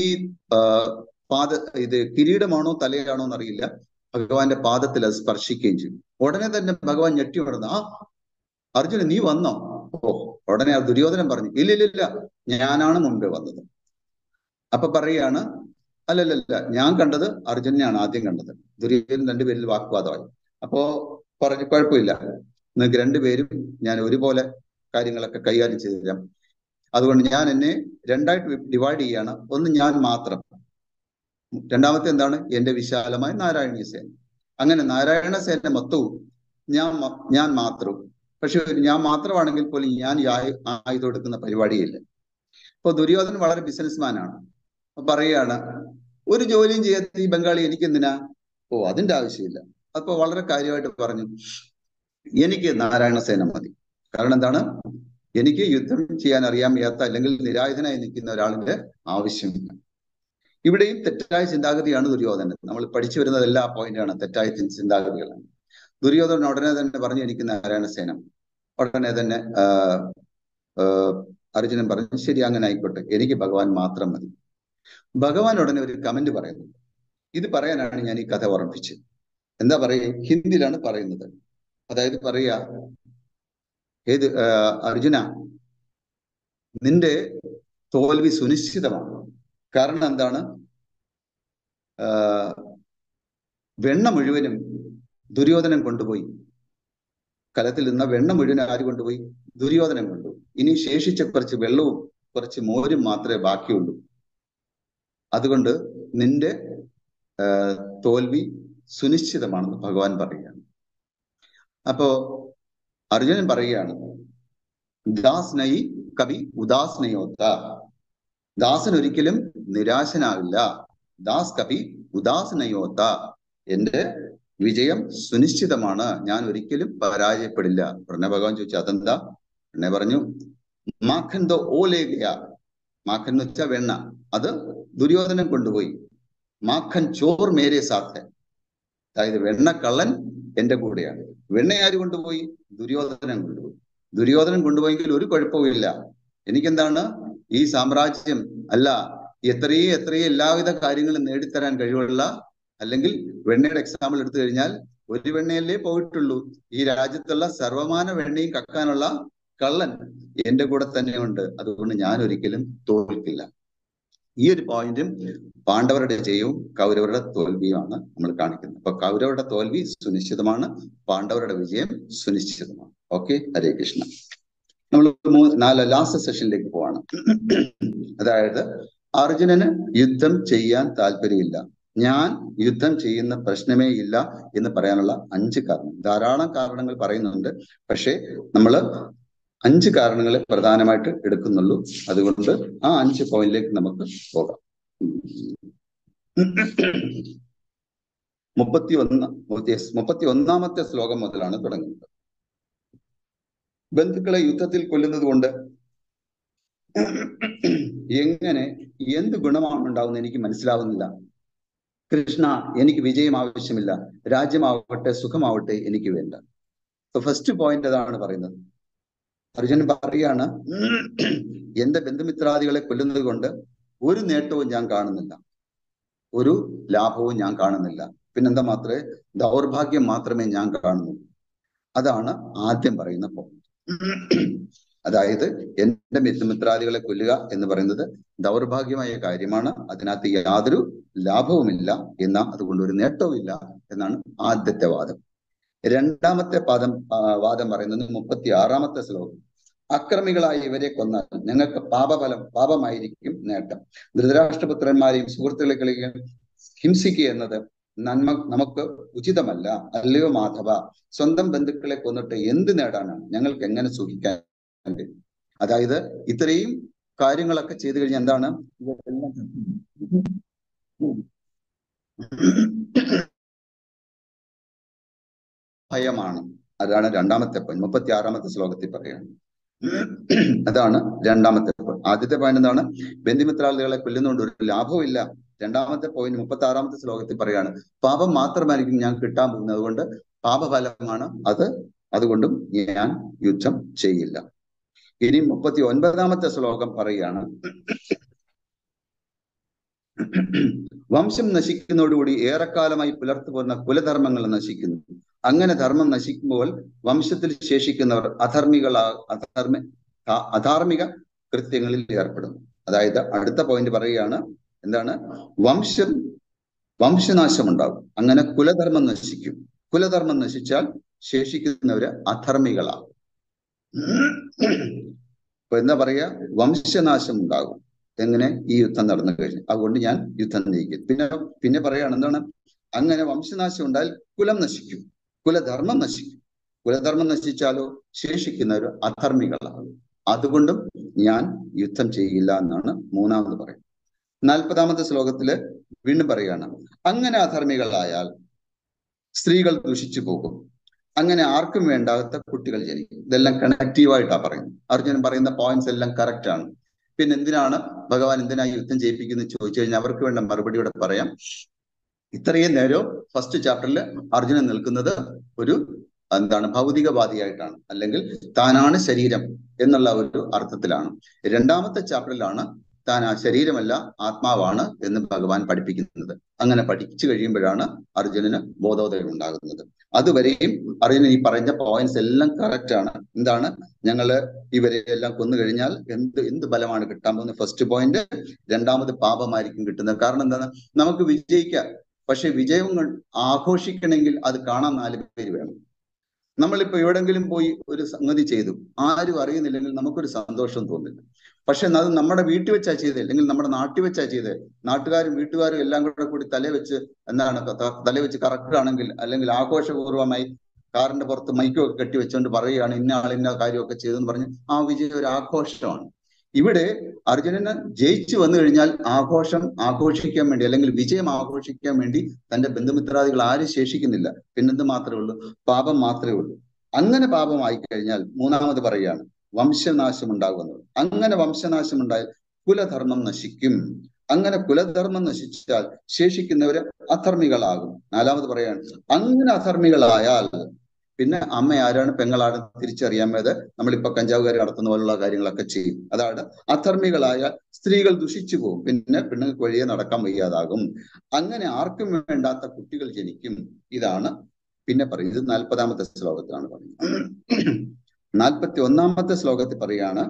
പാദ ഇത് കിരീടമാണോ തലയാണോ എന്നറിയില്ല, ഭഗവാന്റെ പാദത്തിൽ അത് സ്പർശിക്കുകയും ചെയ്യും. ഉടനെ തന്നെ ഭഗവാൻ ഞെട്ടി ഉണർന്നു, ആ അർജുനൻ നീ വന്നോ? ഓ ഉടനെ ആ ദുര്യോധനൻ പറഞ്ഞു, ഇല്ലില്ലില്ല ഞാനാണ് മുമ്പേ വന്നത്. അപ്പൊ പറയാണ്, അല്ലല്ലല്ല ഞാൻ കണ്ടത് അർജുനെയാണ് ആദ്യം കണ്ടത്. ദുര്യോധനൻ രണ്ടുപേരിൽ വാഗ്വാദമായി. അപ്പോ പറഞ്ഞു കുഴപ്പമില്ല, നിങ്ങൾക്ക് രണ്ടുപേരും ഞാൻ ഒരുപോലെ കാര്യങ്ങളൊക്കെ കൈകാര്യം ചെയ്തു തരാം. അതുകൊണ്ട് ഞാൻ എന്നെ രണ്ടായിട്ട് ഡിവൈഡ് ചെയ്യാണ്. ഒന്ന് ഞാൻ മാത്രം, രണ്ടാമത്തെ എന്താണ്? എന്റെ വിശാലമായ നാരായണീയ സേന. അങ്ങനെ നാരായണ സേന മൊത്തവും ഞാൻ ഞാൻ മാത്രവും. പക്ഷെ ഞാൻ മാത്രമാണെങ്കിൽ പോലും ഞാൻ ആയുധം എടുക്കുന്ന പരിപാടിയില്ല. അപ്പൊ ദുര്യോധനൻ വളരെ ബിസിനസ്മാനാണ്. പറയുകയാണ്, ഒരു ജോലിയും ചെയ്യാത്ത ഈ ബംഗാളി എനിക്ക് എന്തിനാ? ഓ അതിന്റെ ആവശ്യമില്ല. അപ്പൊ വളരെ കാര്യമായിട്ട് പറഞ്ഞു, എനിക്ക് നാരായണ സേന മതി. കാരണം എന്താണ്? എനിക്ക് യുദ്ധം ചെയ്യാൻ അറിയാൻ വയ്യാത്ത അല്ലെങ്കിൽ നിരായുധനായി നിൽക്കുന്ന ഒരാളിന്റെ ആവശ്യമില്ല. ഇവിടെയും തെറ്റായ ചിന്താഗതിയാണ് ദുര്യോധനൻ. നമ്മൾ പഠിച്ചു വരുന്നത് എല്ലാ പോയിന്റാണ് തെറ്റായ ചിന്താഗതികളാണ്. ദുര്യോധനൻ ഉടനെ തന്നെ പറഞ്ഞു, എനിക്ക് നാരായണ സേന. ഉടനെ തന്നെ അർജുനൻ പറഞ്ഞു, ശരി അങ്ങനെ ആയിക്കോട്ടെ, എനിക്ക് ഭഗവാൻ മാത്രം മതി. ഭഗവാൻ ഉടനെ ഒരു കമന്റ് പറയുന്നു. ഇത് പറയാനാണ് ഞാൻ ഈ കഥ ഓർമ്മിപ്പിച്ചത്. എന്താ പറയുക? ഹിന്ദിയിലാണ് പറയുന്നത്. അതായത് പറയാ, ഏത് അർജുന, നിന്റെ തോൽവി സുനിശ്ചിതമാണ്. കാരണം എന്താണ്? വെണ്ണ മുഴുവനും ദുര്യോധനൻ കൊണ്ടുപോയി. കലത്തിൽ നിന്ന വെണ്ണ മുഴുവൻ ആര് കൊണ്ടുപോയി? ദുര്യോധനൻ കൊണ്ടുപോയി. ഇനി ശേഷിച്ച കുറച്ച് വെള്ളവും കുറച്ച് മോരും മാത്രമേ ബാക്കിയുള്ളൂ. അതുകൊണ്ട് നിന്റെ തോൽവി സുനിശ്ചിതമാണെന്ന് ഭഗവാൻ പറയുകയാണ്. അപ്പോ അർജുനൻ പറയുകയാണ്, ദാസ് നയി കവി ഉദാസ് നയോത്ത. ദാസൻ ഒരിക്കലും നിരാശനാവില്ല. ദാസ് കവി ഉദാസ് നയോത്ത. എന്റെ വിജയം സുനിശ്ചിതമാണ്, ഞാൻ ഒരിക്കലും പരാജയപ്പെടില്ല. ഉടനെ ഭഗവാൻ ചോദിച്ചു, അതെന്താ? ഉടനെ പറഞ്ഞു, മാഖൻ ദോ ഓലേ ഗയാ. മാഖൻ എന്ന് വെച്ചാൽ വെണ്ണ, അത് ദുര്യോധനൻ കൊണ്ടുപോയി. മാഖൻ ചോർ മേരെ സാത്ത്. അതായത് വെണ്ണ കള്ളൻ എന്റെ കൂടെയാണ്. വെണ്ണ ആര് കൊണ്ടുപോയി? ദുര്യോധനൻ കൊണ്ടുപോയി. ദുര്യോധനൻ കൊണ്ടുപോയെങ്കിൽ ഒരു കുഴപ്പവുമില്ല. എനിക്കെന്താണ്? ഈ സാമ്രാജ്യം അല്ല, എത്രയും എത്രയും എല്ലാവിധ കാര്യങ്ങളും നേടിത്തരാൻ കഴിവുള്ള, അല്ലെങ്കിൽ വെണ്ണയുടെ എക്സാമ്പിൾ എടുത്തു കഴിഞ്ഞാൽ ഒരു വെണ്ണയല്ലേ പോയിട്ടുള്ളൂ. ഈ രാജ്യത്തുള്ള സർവമാന വെണ്ണയും കക്കാനുള്ള കള്ളൻ എന്റെ കൂടെ തന്നെയുണ്ട്. അതുകൊണ്ട് ഞാൻ ഒരിക്കലും തോൽക്കില്ല. ഈ ഒരു പോയിന്റും പാണ്ഡവരുടെ ജയവും കൗരവരുടെ തോൽവിയുമാണ് നമ്മൾ കാണിക്കുന്നത്. അപ്പൊ കൗരവരുടെ തോൽവി സുനിശ്ചിതമാണ്, പാണ്ഡവരുടെ വിജയം സുനിശ്ചിതമാണ്. ഓക്കെ, ഹരേ കൃഷ്ണ. നമ്മൾ നാല് ലാസ്റ്റ് സെഷനിലേക്ക് പോവാണ്. അതായത് അർജുനന് യുദ്ധം ചെയ്യാൻ താല്പര്യമില്ല. ഞാൻ യുദ്ധം ചെയ്യുന്ന പ്രശ്നമേ ഇല്ല എന്ന് പറയാനുള്ള അഞ്ച് കാരണം. ധാരാളം കാരണങ്ങൾ പറയുന്നുണ്ട്, പക്ഷെ നമ്മൾ അഞ്ച് കാരണങ്ങളെ പ്രധാനമായിട്ട് എടുക്കുന്നുള്ളൂ. അതുകൊണ്ട് ആ അഞ്ച് പോയിന്റിലേക്ക് നമുക്ക് പോകാം. മുപ്പത്തി ഒന്ന് മുപ്പത്തി ഒന്നാമത്തെ ശ്ലോകം മുതലാണ് തുടങ്ങുന്നത്. ബന്ധുക്കളെ യുദ്ധത്തിൽ കൊല്ലുന്നത് കൊണ്ട് എങ്ങനെ എന്ത് ഗുണമാണ് ഉണ്ടാവുന്നത് എനിക്ക് മനസ്സിലാവുന്നില്ല. കൃഷ്ണ, എനിക്ക് വിജയം ആവശ്യമില്ല, രാജ്യമാവട്ടെ സുഖമാവട്ടെ എനിക്ക് വേണ്ട. ഫസ്റ്റ് പോയിന്റ് അതാണ് പറയുന്നത്. അർജുനൻ പറയാണ്, എന്റെ ബന്ധുമിത്രാദികളെ കൊല്ലുന്നത് കൊണ്ട് ഒരു നേട്ടവും ഞാൻ കാണുന്നില്ല, ഒരു ലാഭവും ഞാൻ കാണുന്നില്ല. പിന്നെന്താ മാത്രമേ ദൗർഭാഗ്യം മാത്രമേ ഞാൻ കാണുന്നുള്ളൂ. അതാണ് ആദ്യം പറയുന്ന പോയിന്റ്. അതായത് എന്റെ ബന്ധുമിത്രാദികളെ കൊല്ലുക എന്ന് പറയുന്നത് ദൗർഭാഗ്യമായ കാര്യമാണ്. അതിനകത്ത് യാതൊരു ലാഭവുമില്ല എന്ന അതുകൊണ്ട് ഒരു നേട്ടവുമില്ല എന്നാണ് ആദ്യത്തെ വാദം. രണ്ടാമത്തെ പാദം വാദം പറയുന്നത് മുപ്പത്തി ആറാമത്തെ ശ്ലോകം. അക്രമികളായ ഇവരെ കൊന്നാൽ ഞങ്ങൾക്ക് പാപഫലം പാപമായിരിക്കും നേട്ടം. ധൃതരാഷ്ട്രപുത്രന്മാരെയും സുഹൃത്തുക്കളെയും ഹിംസിക്കുക എന്നത് നന്മ നമുക്ക് ഉചിതമല്ല, അല്ലയോ മാധവ. സ്വന്തം ബന്ധുക്കളെ കൊന്നിട്ട് എന്ത് നേടാനാണ്? ഞങ്ങൾക്ക് എങ്ങനെ സുഖിക്കാൻ കഴിയും? അതായത് ഇത്രയും കാര്യങ്ങളൊക്കെ ചെയ്തു കഴിഞ്ഞാൽ എന്താണ് ഭയമാണ്. അതാണ് രണ്ടാമത്തെ പോയിന്റ്. മുപ്പത്തി ആറാമത്തെ ശ്ലോകത്തിൽ പറയുന്നത് അതാണ് രണ്ടാമത്തെ പോയിന്റ്. ആദ്യത്തെ പോയിന്റ് എന്താണ്? ബന്ധുമിത്രാദികളെ കൊല്ലുന്നതുകൊണ്ട് ഒരു ലാഭവും ഇല്ല. രണ്ടാമത്തെ പോയിന്റ് മുപ്പത്തി ആറാമത്തെ ശ്ലോകത്തിൽ പറയാണ്, പാപം മാത്രമായിരിക്കും ഞാൻ കിട്ടാൻ പോകുന്നത്, അതുകൊണ്ട് പാപഫലമാണ് അത്, അതുകൊണ്ടും ഞാൻ യുദ്ധം ചെയ്യില്ല. ഇനി മുപ്പത്തി ഒൻപതാമത്തെ ശ്ലോകം പറയുകയാണ്, വംശം നശിക്കുന്നതോടുകൂടി ഏറെക്കാലമായി പുലർത്തു പോരുന്ന കുലധർമ്മങ്ങൾ നശിക്കുന്നു. അങ്ങനെ ധർമ്മം നശിക്കുമ്പോൾ വംശത്തിൽ ശേഷിക്കുന്നവർ അധർമ്മികളാ അധർമ്മ അധാർമിക കൃത്യങ്ങളിൽ ഏർപ്പെടുന്നു. അതായത് അടുത്ത പോയിന്റ് പറയുകയാണ്, എന്താണ്? വംശം വംശനാശം ഉണ്ടാകും. അങ്ങനെ കുലധർമ്മം നശിക്കും. കുലധർമ്മം നശിച്ചാൽ ശേഷിക്കുന്നവര് അധർമ്മികളാകും. അപ്പൊ എന്താ പറയാ? വംശനാശം ഉണ്ടാകും. എങ്ങനെ? ഈ യുദ്ധം നടന്നു കഴിഞ്ഞു. അതുകൊണ്ട് ഞാൻ യുദ്ധം നയിക്കും. പിന്നെ പിന്നെ പറയാണ്, എന്താണ്? അങ്ങനെ വംശനാശം ഉണ്ടായാൽ കുലം നശിക്കും, കുലധർമ്മം നശിക്കും. കുലധർമ്മം നശിച്ചാലോ ശേഷിക്കുന്നവർ അധർമ്മികളാകും. അതുകൊണ്ടും ഞാൻ യുദ്ധം ചെയ്യില്ല എന്നാണ് മൂന്നാമത് പറയുന്നത്. നാൽപ്പതാമത്തെ ശ്ലോകത്തില് വീണ്ടും പറയാണ്, അങ്ങനെ അധർമ്മികളായാൽ സ്ത്രീകൾ ദുഷിച്ചു പോകും. അങ്ങനെ ആർക്കും വേണ്ടാത്ത കുട്ടികൾ ജനിക്കും. ഇതെല്ലാം കണക്റ്റീവായിട്ടാണ് പറയുന്നത്. അർജുനൻ പറയുന്ന പോയിന്റ്സ് എല്ലാം കറക്റ്റ് ആണ്. പിന്നെ എന്തിനാണ് ഭഗവാൻ എന്തിനാ യുദ്ധം ചെയ്യിപ്പിക്കുന്നത് ചോദിച്ചു കഴിഞ്ഞാൽ അവർക്ക് വേണ്ട മറുപടിയോടെ പറയാം. ഇത്രയും നേരം ഫസ്റ്റ് ചാപ്റ്ററിൽ അർജുനൻ നിൽക്കുന്നത് ഒരു എന്താണ് ഭൗതികവാദിയായിട്ടാണ്, അല്ലെങ്കിൽ താനാണ് ശരീരം എന്നുള്ള ഒരു അർത്ഥത്തിലാണ്. രണ്ടാമത്തെ ചാപ്റ്ററിലാണ് താൻ ആ ശരീരമല്ല ആത്മാവാണ് എന്ന് ഭഗവാൻ പഠിപ്പിക്കുന്നത്. അങ്ങനെ പഠിച്ചു കഴിയുമ്പോഴാണ് അർജുനന് ബോധോദയം ഉണ്ടാകുന്നത്. അതുവരെയും അർജുനൻ ഈ പറഞ്ഞ പോയിന്റ്സ് എല്ലാം കറക്റ്റ് ആണ്. എന്താണ്? ഞങ്ങള് ഇവരെ എല്ലാം കൊന്നു കഴിഞ്ഞാൽ എന്ത് എന്ത് ബലമാണ് കിട്ടാൻ പോകുന്നത്? First point. രണ്ടാമത് പാപമായിരിക്കും കിട്ടുന്നത്. കാരണം എന്താണ്? നമുക്ക് വിജയിക്കാം, പക്ഷെ വിജയം ആഘോഷിക്കണമെങ്കിൽ അത് കാണാൻ നാല് പേര് വേണം. നമ്മളിപ്പോ എവിടെങ്കിലും പോയി ഒരു സംഗതി ചെയ്തു, ആരും അറിയുന്നില്ലെങ്കിൽ നമുക്കൊരു സന്തോഷം തോന്നില്ല. പക്ഷെ അത് നമ്മുടെ വീട്ടിൽ വെച്ചാ ചെയ്തത്, അല്ലെങ്കിൽ നമ്മുടെ നാട്ടിൽ വെച്ചാ ചെയ്തത്, നാട്ടുകാരും വീട്ടുകാരും എല്ലാം കൂടെ കൂടി തല വെച്ച് എന്താണ് തല വെച്ച് കറക്കുകയാണെങ്കിൽ, അല്ലെങ്കിൽ ആഘോഷപൂർവ്വമായി കാറിന്റെ പുറത്ത് മൈക്കൊക്കെ കെട്ടി വെച്ചുകൊണ്ട് പറയുകയാണ് ഇന്ന ആൾ ഇന്ന കാര്യമൊക്കെ ചെയ്തെന്ന് പറഞ്ഞ് ആ വിജയം ഒരു ആഘോഷമാണ്. ഇവിടെ അർജുനന് ജയിച്ചു വന്നു കഴിഞ്ഞാൽ ആഘോഷം ആഘോഷിക്കാൻ വേണ്ടി, അല്ലെങ്കിൽ വിജയം ആഘോഷിക്കാൻ വേണ്ടി തന്റെ ബന്ധുമിത്രാദികൾ ആരും ശേഷിക്കുന്നില്ല. പിന്നെന്ത് മാത്രമേ ഉള്ളൂ? പാപം മാത്രമേ ഉള്ളൂ. അങ്ങനെ പാപമായി കഴിഞ്ഞാൽ മൂന്നാമത് പറയുകയാണ് വംശനാശം ഉണ്ടാകുന്നത്. അങ്ങനെ വംശനാശം ഉണ്ടായാൽ കുലധർമ്മം നശിക്കും. അങ്ങനെ കുലധർമ്മം നശിച്ചാൽ ശേഷിക്കുന്നവര് അധർമ്മികളാകും. നാലാമത് പറയാണ് അങ്ങനെ അധർമ്മികളായാൽ പിന്നെ അമ്മ ആരാണ് പെങ്ങളാണ് തിരിച്ചറിയാൻ മേത് നമ്മളിപ്പോ കഞ്ചാവുകാർ നടത്തുന്ന പോലുള്ള കാര്യങ്ങളൊക്കെ ചെയ്യും. അതാണ് അധർമ്മികളായ സ്ത്രീകൾ ദുഷിച്ചു പോകും. പിന്നെ പെണ്ണുങ്ങൾക്ക് വഴിയെ നടക്കാൻ വയ്യാതാകും. അങ്ങനെ ആർക്കും വേണ്ടാത്ത കുട്ടികൾ ജനിക്കും. ഇതാണ് പിന്നെ പറയുന്നത്. നാൽപ്പതാമത്തെ ശ്ലോകത്തിലാണ് പറയുന്നത്. നാൽപ്പത്തി ഒന്നാമത്തെ ശ്ലോകത്തിൽ പറയാണ്,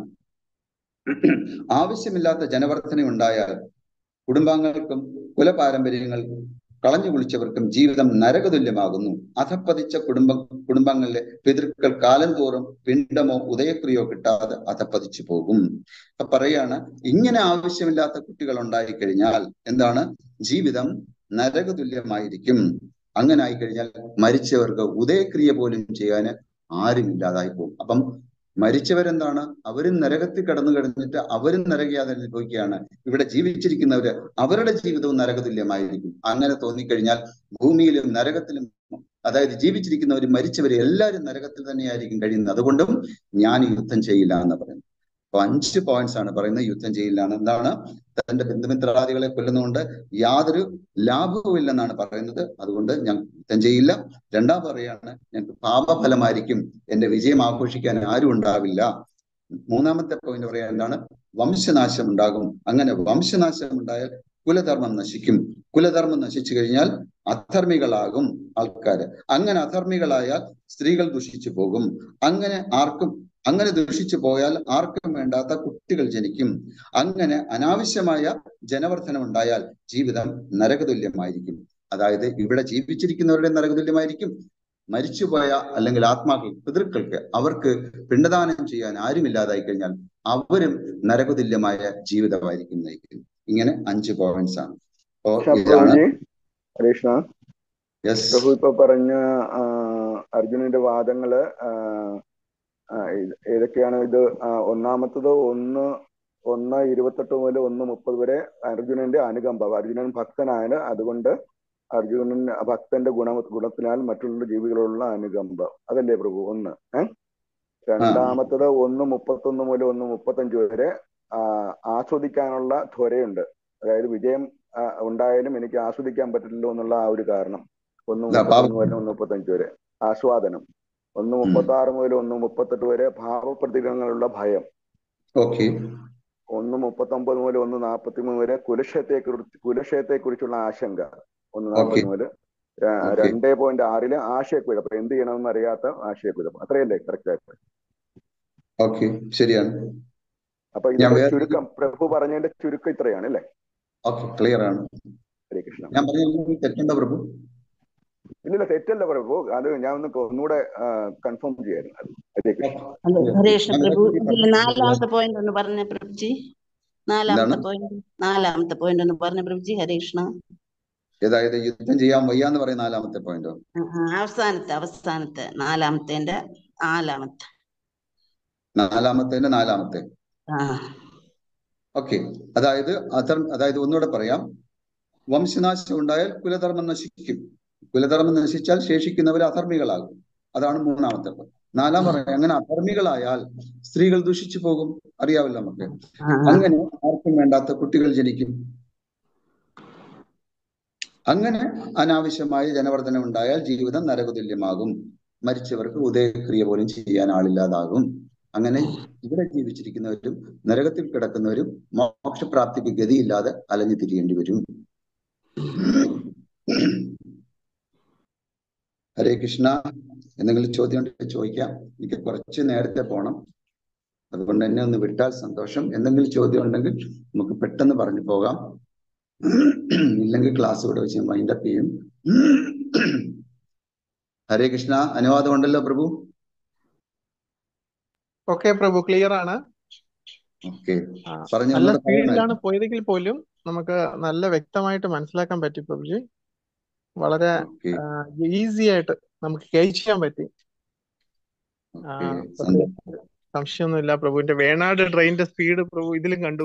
ആവശ്യമില്ലാത്ത ജനവർദ്ധന ഉണ്ടായാൽ കുടുംബാംഗങ്ങൾക്കും കുലപാരമ്പര്യങ്ങൾ കളഞ്ഞു കുളിച്ചവർക്കും ജീവിതം നരകതുല്യമാകുന്നു. അധപ്പതിച്ച കുടുംബ കുടുംബങ്ങളിലെ പിതൃക്കൾ കാലം തോറും പിണ്ടമോ ഉദയക്രിയോ കിട്ടാതെ അധപ്പതിച്ചു പോകും. അപ്പൊ പറയാണ് ഇങ്ങനെ ആവശ്യമില്ലാത്ത കുട്ടികൾ ഉണ്ടായിക്കഴിഞ്ഞാൽ എന്താണ്? ജീവിതം നരകതുല്യമായിരിക്കും. അങ്ങനെ ആയിക്കഴിഞ്ഞാൽ മരിച്ചവർക്ക് ഉദയക്രിയ പോലും ചെയ്യാൻ ആരുമില്ലാതായി പോകും. അപ്പം മരിച്ചവരെന്താണ്? അവരും നരകത്തിൽ കടന്നു കഴിഞ്ഞിട്ട് അവരും നരകയാത അനുഭവിക്കുകയാണ്. ഇവിടെ ജീവിച്ചിരിക്കുന്നവര് അവരുടെ ജീവിതവും നരകതുല്യമായിരിക്കും. അങ്ങനെ തോന്നിക്കഴിഞ്ഞാൽ ഭൂമിയിലും നരകത്തിലും, അതായത് ജീവിച്ചിരിക്കുന്നവരും മരിച്ചവരും എല്ലാവരും നരകത്തിൽ തന്നെയായിരിക്കും കഴിയുന്നത്. അതുകൊണ്ടും ഞാൻ യുദ്ധം ചെയ്യില്ല എന്ന് പറയുന്നത്. അപ്പൊ അഞ്ച് പോയിന്റ്സ് ആണ് പറയുന്നത് യുദ്ധം ചെയ്യില്ല. എന്താണ്? തന്റെ ബന്ധുമിത്രാദികളെ കൊല്ലുന്നതുകൊണ്ട് യാതൊരു ലാഭവും ഇല്ലെന്നാണ് പറയുന്നത്. അതുകൊണ്ട് ഞാൻ യുദ്ധം ചെയ്യില്ല. രണ്ടാം പറയാണ് ഞങ്ങൾക്ക് പാപഫലമായിരിക്കും, എന്റെ വിജയം ആഘോഷിക്കാൻ ആരും ഉണ്ടാവില്ല. മൂന്നാമത്തെ പോയിന്റ് പറയാൻ എന്താണ്? വംശനാശം ഉണ്ടാകും. അങ്ങനെ വംശനാശം ഉണ്ടായാൽ കുലധർമ്മം നശിക്കും. കുലധർമ്മം നശിച്ചു കഴിഞ്ഞാൽ അധർമ്മികളാകും ആൾക്കാര്. അങ്ങനെ അധർമ്മികളായാൽ സ്ത്രീകൾ ദുഷിച്ചു പോകും. അങ്ങനെ ആർക്കും അങ്ങനെ ദുഷിച്ചു പോയാൽ ആർക്കും വേണ്ടാത്ത കുട്ടികൾ ജനിക്കും. അങ്ങനെ അനാവശ്യമായ ജനവർദ്ധനം ഉണ്ടായാൽ ജീവിതം നരകതുല്യമായിരിക്കും. അതായത് ഇവിടെ ജീവിച്ചിരിക്കുന്നവരുടെ നരകതുല്യമായിരിക്കും. മരിച്ചുപോയ അല്ലെങ്കിൽ ആത്മാക്കൾ പിതൃക്കൾക്ക് അവർക്ക് പിണ്ടദാനം ചെയ്യാൻ ആരുമില്ലാതായി കഴിഞ്ഞാൽ അവരും നരകതുല്യമായ ജീവിതമായിരിക്കും നയിക്കുന്നത്. ഇങ്ങനെ അഞ്ച് പോയിന്റ്സ് ആണ്. അപ്പോ ഇതാണ് കൃഷ്ണ യെസ് പ്രഭു ഇപ്പൊ പറഞ്ഞ അർജുനന്റെ വാദങ്ങള് ഏതൊക്കെയാണ്? ഇത് ഒന്നാമത്തത് ഒന്ന് ഒന്ന് ഇരുപത്തെട്ട് മുതൽ ഒന്ന് മുപ്പത് വരെ അർജുനന്റെ അനുകമ്പ. അർജുനൻ ഭക്തനാണ്, അതുകൊണ്ട് അർജുനൻ ഭക്തന്റെ ഗുണ ഗുണത്തിനാൽ മറ്റുള്ള ജീവികളോടുള്ള അനുകമ്പ. അതല്ലേ പ്രഭു ഒന്ന്? ഏഹ് രണ്ടാമത്തത് ഒന്ന് മുപ്പത്തൊന്ന് മുതൽ ഒന്ന് മുപ്പത്തഞ്ച് വരെ ആസ്വദിക്കാനുള്ള ത്വരയുണ്ട്. അതായത് വിജയം ഉണ്ടായാലും എനിക്ക് ആസ്വദിക്കാൻ പറ്റില്ലല്ലോ എന്നുള്ള ആ ഒരു കാരണം. ഒന്ന് മുപ്പത്തൊന്ന് മുതൽ ഒന്ന് മുപ്പത്തഞ്ച് വരെ ആസ്വാദനം. ഒന്ന് മുപ്പത്തി ആറ് മുതൽ ഒന്ന് മുപ്പത്തെട്ട് വരെ ഭാവപ്രതികരണങ്ങളുള്ള ഭയം. ഓക്കെ. ഒന്ന് മുപ്പത്തി ഒമ്പത് മുതൽ ഒന്ന് നാൽപ്പത്തി മൂന്ന് വരെ കുലക്ഷയത്തെ കുറിച്ച് കുലക്ഷയത്തെ കുറിച്ചുള്ള ആശങ്ക. ഒന്ന് നാൽപ്പത്തി മുതൽ രണ്ടേ പോയിന്റ് ആറില് ആശയക്കുഴപ്പം, എന്ത് ചെയ്യണമെന്ന് അറിയാത്ത ആശയക്കുഴപ്പം. അത്രയല്ലേ കറക്റ്റ് ആയിട്ട്? ഓക്കെ, ശരിയാണ്. അപ്പൊ ഇതിന്റെ ചുരുക്കം പ്രഭു പറഞ്ഞതിന്റെ ചുരുക്കം ഇത്രയാണ് അല്ലേ? ഓക്കെ, ക്ലിയർ ആണ്. ഹരേ കൃഷ്ണ. ഞാൻ പറഞ്ഞ തെറ്റുണ്ടോ പ്രഭു? ഇല്ലില്ല, തെറ്റല്ല പ്രഭു. അത് ഞാൻ ഒന്ന് ഒന്നുകൂടെ കൺഫേം ചെയ്യായിരുന്നു. ഹരേ കൃഷ്ണ. ഹരേ കൃഷ്ണ പ്രഭു. നാലാമത്തെ പോയിന്റ് ഒന്ന് പറഞ്ഞ പ്രഭുജി. നാലാമത്തെ പോയിന്റ് നാലാമത്തെ പോയിന്റ് ഒന്ന് പറഞ്ഞ പ്രഭുജി. ഹരേ കൃഷ്ണ. ഏതായത് യുദ്ധം ചെയ്യാൻ വയ്യാന്ന് പറയുന്ന നാലാമത്തെ പോയിന്റോ? അവസാനത്തെ അവസാനത്തെ നാലാമത്തെ നാലാമത്തെ നാലാമത്തെ നാലാമത്തെ ഓക്കെ. അതായത് അധർമ്മ അതായത് ഒന്നുകൂടെ പറയാം. വംശനാശം ഉണ്ടായാൽ കുലധർമ്മം നശിക്കും. കുലധർമ്മം നശിച്ചാൽ ശേഷിക്കുന്നവർ അധർമ്മികളാകും. അതാണ് മൂന്നാമത്തെ. നാലാം പറയാം, അങ്ങനെ അധർമ്മികളായാൽ സ്ത്രീകൾ ദുഷിച്ചു പോകും. അറിയാമല്ലോ നമുക്ക്. അങ്ങനെ ആർക്കും വേണ്ടാത്ത കുട്ടികൾ ജനിക്കും. അങ്ങനെ അനാവശ്യമായ ജനവർദ്ധനം ഉണ്ടായാൽ ജീവിതം നരകതുല്യമാകും. മരിച്ചവർക്ക് ഉദയക്രിയ പോലും ചെയ്യാൻ ആളില്ലാതാകും. അങ്ങനെ ഇവിടെ ജീവിച്ചിരിക്കുന്നവരും നരകത്തിൽ കിടക്കുന്നവരും മോക്ഷപ്രാപ്തിക്ക് ഗതിയില്ലാതെ അലഞ്ഞു തിരിയേണ്ടി വരും. ഹരേ കൃഷ്ണ. എന്തെങ്കിലും ചോദ്യം ഉണ്ടെങ്കിൽ ചോദിക്കാം. എനിക്ക് കുറച്ച് നേരത്തെ പോകണം, അതുകൊണ്ട് എന്നെ ഒന്ന് വിട്ടാൽ സന്തോഷം. എന്തെങ്കിലും ചോദ്യം ഉണ്ടെങ്കിൽ നമുക്ക് പെട്ടെന്ന് പറഞ്ഞു പോകാം. ഇല്ലെങ്കിൽ ക്ലാസ് ഇവിടെ വെച്ച് വൈൻഡ് അപ്പ് ചെയ്യും. ഹരേ കൃഷ്ണ. അനുവാദം ഉണ്ടല്ലോ പ്രഭു? ഓക്കെ പ്രഭു, ക്ലിയർ ആണ്. നല്ല സ്പീഡിലാണ് പോയതെങ്കിൽ പോലും നമുക്ക് നല്ല വ്യക്തമായിട്ട് മനസ്സിലാക്കാൻ പറ്റി പ്രഭുജി. വളരെ ഈസി ആയിട്ട് നമുക്ക് ക്യാച്ച് ചെയ്യാൻ പറ്റി. സംശയമൊന്നുമില്ല. പ്രഭുവിന്റെ വേണാട് ട്രെയിനിന്റെ സ്പീഡ് പ്രഭു ഇതിലും കണ്ടു.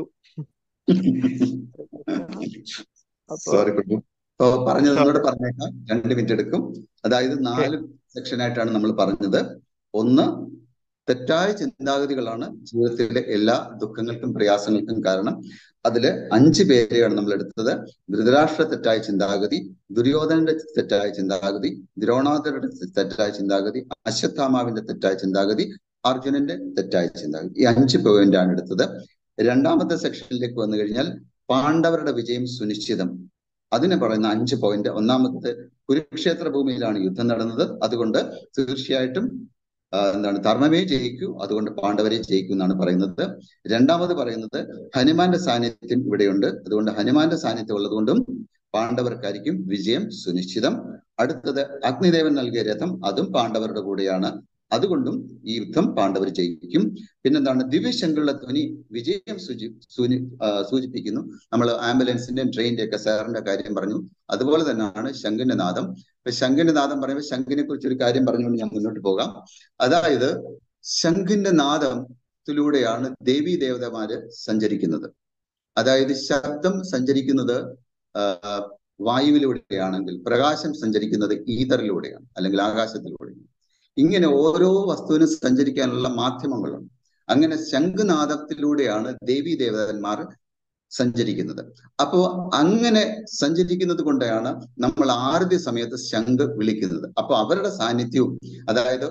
സോറി പ്രഭു. ഓ പറഞ്ഞത് ഒന്നുകൂടെ പറഞ്ഞേക്കാം. രണ്ട് മിനിറ്റ് എടുക്കും. അതായത് നാല് സെക്ഷനായിട്ടാണ് നമ്മൾ പറഞ്ഞത്. ഒന്ന്, തെറ്റായ ചിന്താഗതികളാണ് ജീവിതത്തിലെ എല്ലാ ദുഃഖങ്ങൾക്കും പ്രയാസങ്ങൾക്കും കാരണം. അതില് അഞ്ച് പേരെയാണ് നമ്മൾ എടുത്തത്. ധൃതരാഷ്ട്ര തെറ്റായ ചിന്താഗതി, ദുര്യോധനന്റെ തെറ്റായ ചിന്താഗതി, ദ്രോണാചരുടെ തെറ്റായ ചിന്താഗതി, അശ്വത്ഥാമാവിന്റെ തെറ്റായ ചിന്താഗതി, അർജുനന്റെ തെറ്റായ ചിന്താഗതി. ഈ അഞ്ച് പോയിന്റ് ആണ് എടുത്തത്. രണ്ടാമത്തെ സെക്ഷനിലേക്ക് വന്നു കഴിഞ്ഞാൽ പാണ്ഡവരുടെ വിജയം സുനിശ്ചിതം. അതിന് പറയുന്ന അഞ്ച് പോയിന്റ്. ഒന്നാമത്തെ, കുരുക്ഷേത്ര ഭൂമിയിലാണ് യുദ്ധം നടന്നത്, അതുകൊണ്ട് തീർച്ചയായിട്ടും എന്താണ് ധർമ്മമേ ജയിക്കൂ, അതുകൊണ്ട് പാണ്ഡവരെ ജയിക്കൂ എന്നാണ് പറയുന്നത്. രണ്ടാമത് പറയുന്നത്, ഹനുമാന്റെ സാന്നിധ്യം ഇവിടെയുണ്ട്, അതുകൊണ്ട് ഹനുമാന്റെ സാന്നിധ്യം ഉള്ളതുകൊണ്ടും പാണ്ഡവർക്കായിരിക്കും വിജയം സുനിശ്ചിതം. അടുത്തത്, അഗ്നിദേവൻ നൽകിയ രഥം, അതും പാണ്ഡവരുടെ കൂടെയാണ്, അതുകൊണ്ടും ഈ യുദ്ധം പാണ്ഡവർ ജയിക്കും. പിന്നെന്താണ്, ദിവ്യശങ്കുള്ള ധ്വനി വിജയം സൂചി സൂചി സൂചിപ്പിക്കുന്നു. നമ്മൾ ആംബുലൻസിന്റെയും ട്രെയിനിന്റെ ഒക്കെ സാറിന്റെ കാര്യം പറഞ്ഞു. അതുപോലെ തന്നെയാണ് ശംഖിന്റെ നാദം. ഇപ്പൊ ശംഖിന്റെ നാദം പറയുമ്പോൾ ശംഖിനെ കുറിച്ച് ഒരു കാര്യം പറഞ്ഞുകൊണ്ട് ഞാൻ മുന്നോട്ട് പോകാം. അതായത് ശംഖിന്റെ നാദത്തിലൂടെയാണ് ദേവീ ദേവതമാര് സഞ്ചരിക്കുന്നത്. അതായത് ശബ്ദം സഞ്ചരിക്കുന്നത് വായുവിലൂടെയാണെങ്കിൽ പ്രകാശം സഞ്ചരിക്കുന്നത് ഈതറിലൂടെയാണ്, അല്ലെങ്കിൽ ആകാശത്തിലൂടെയാണ്. ഇങ്ങനെ ഓരോ വസ്തുവിനും സഞ്ചരിക്കാനുള്ള മാധ്യമങ്ങളുണ്ട്. അങ്ങനെ ശംഖുനാദത്തിലൂടെയാണ് ദേവീ ദേവതന്മാർ സഞ്ചരിക്കുന്നത്. അപ്പോ അങ്ങനെ സഞ്ചരിക്കുന്നത് കൊണ്ടാണ് നമ്മൾ ആരതി സമയത്ത് ശംഖ് വിളിക്കുന്നത്. അപ്പൊ അവരുടെ സാന്നിധ്യവും, അതായത്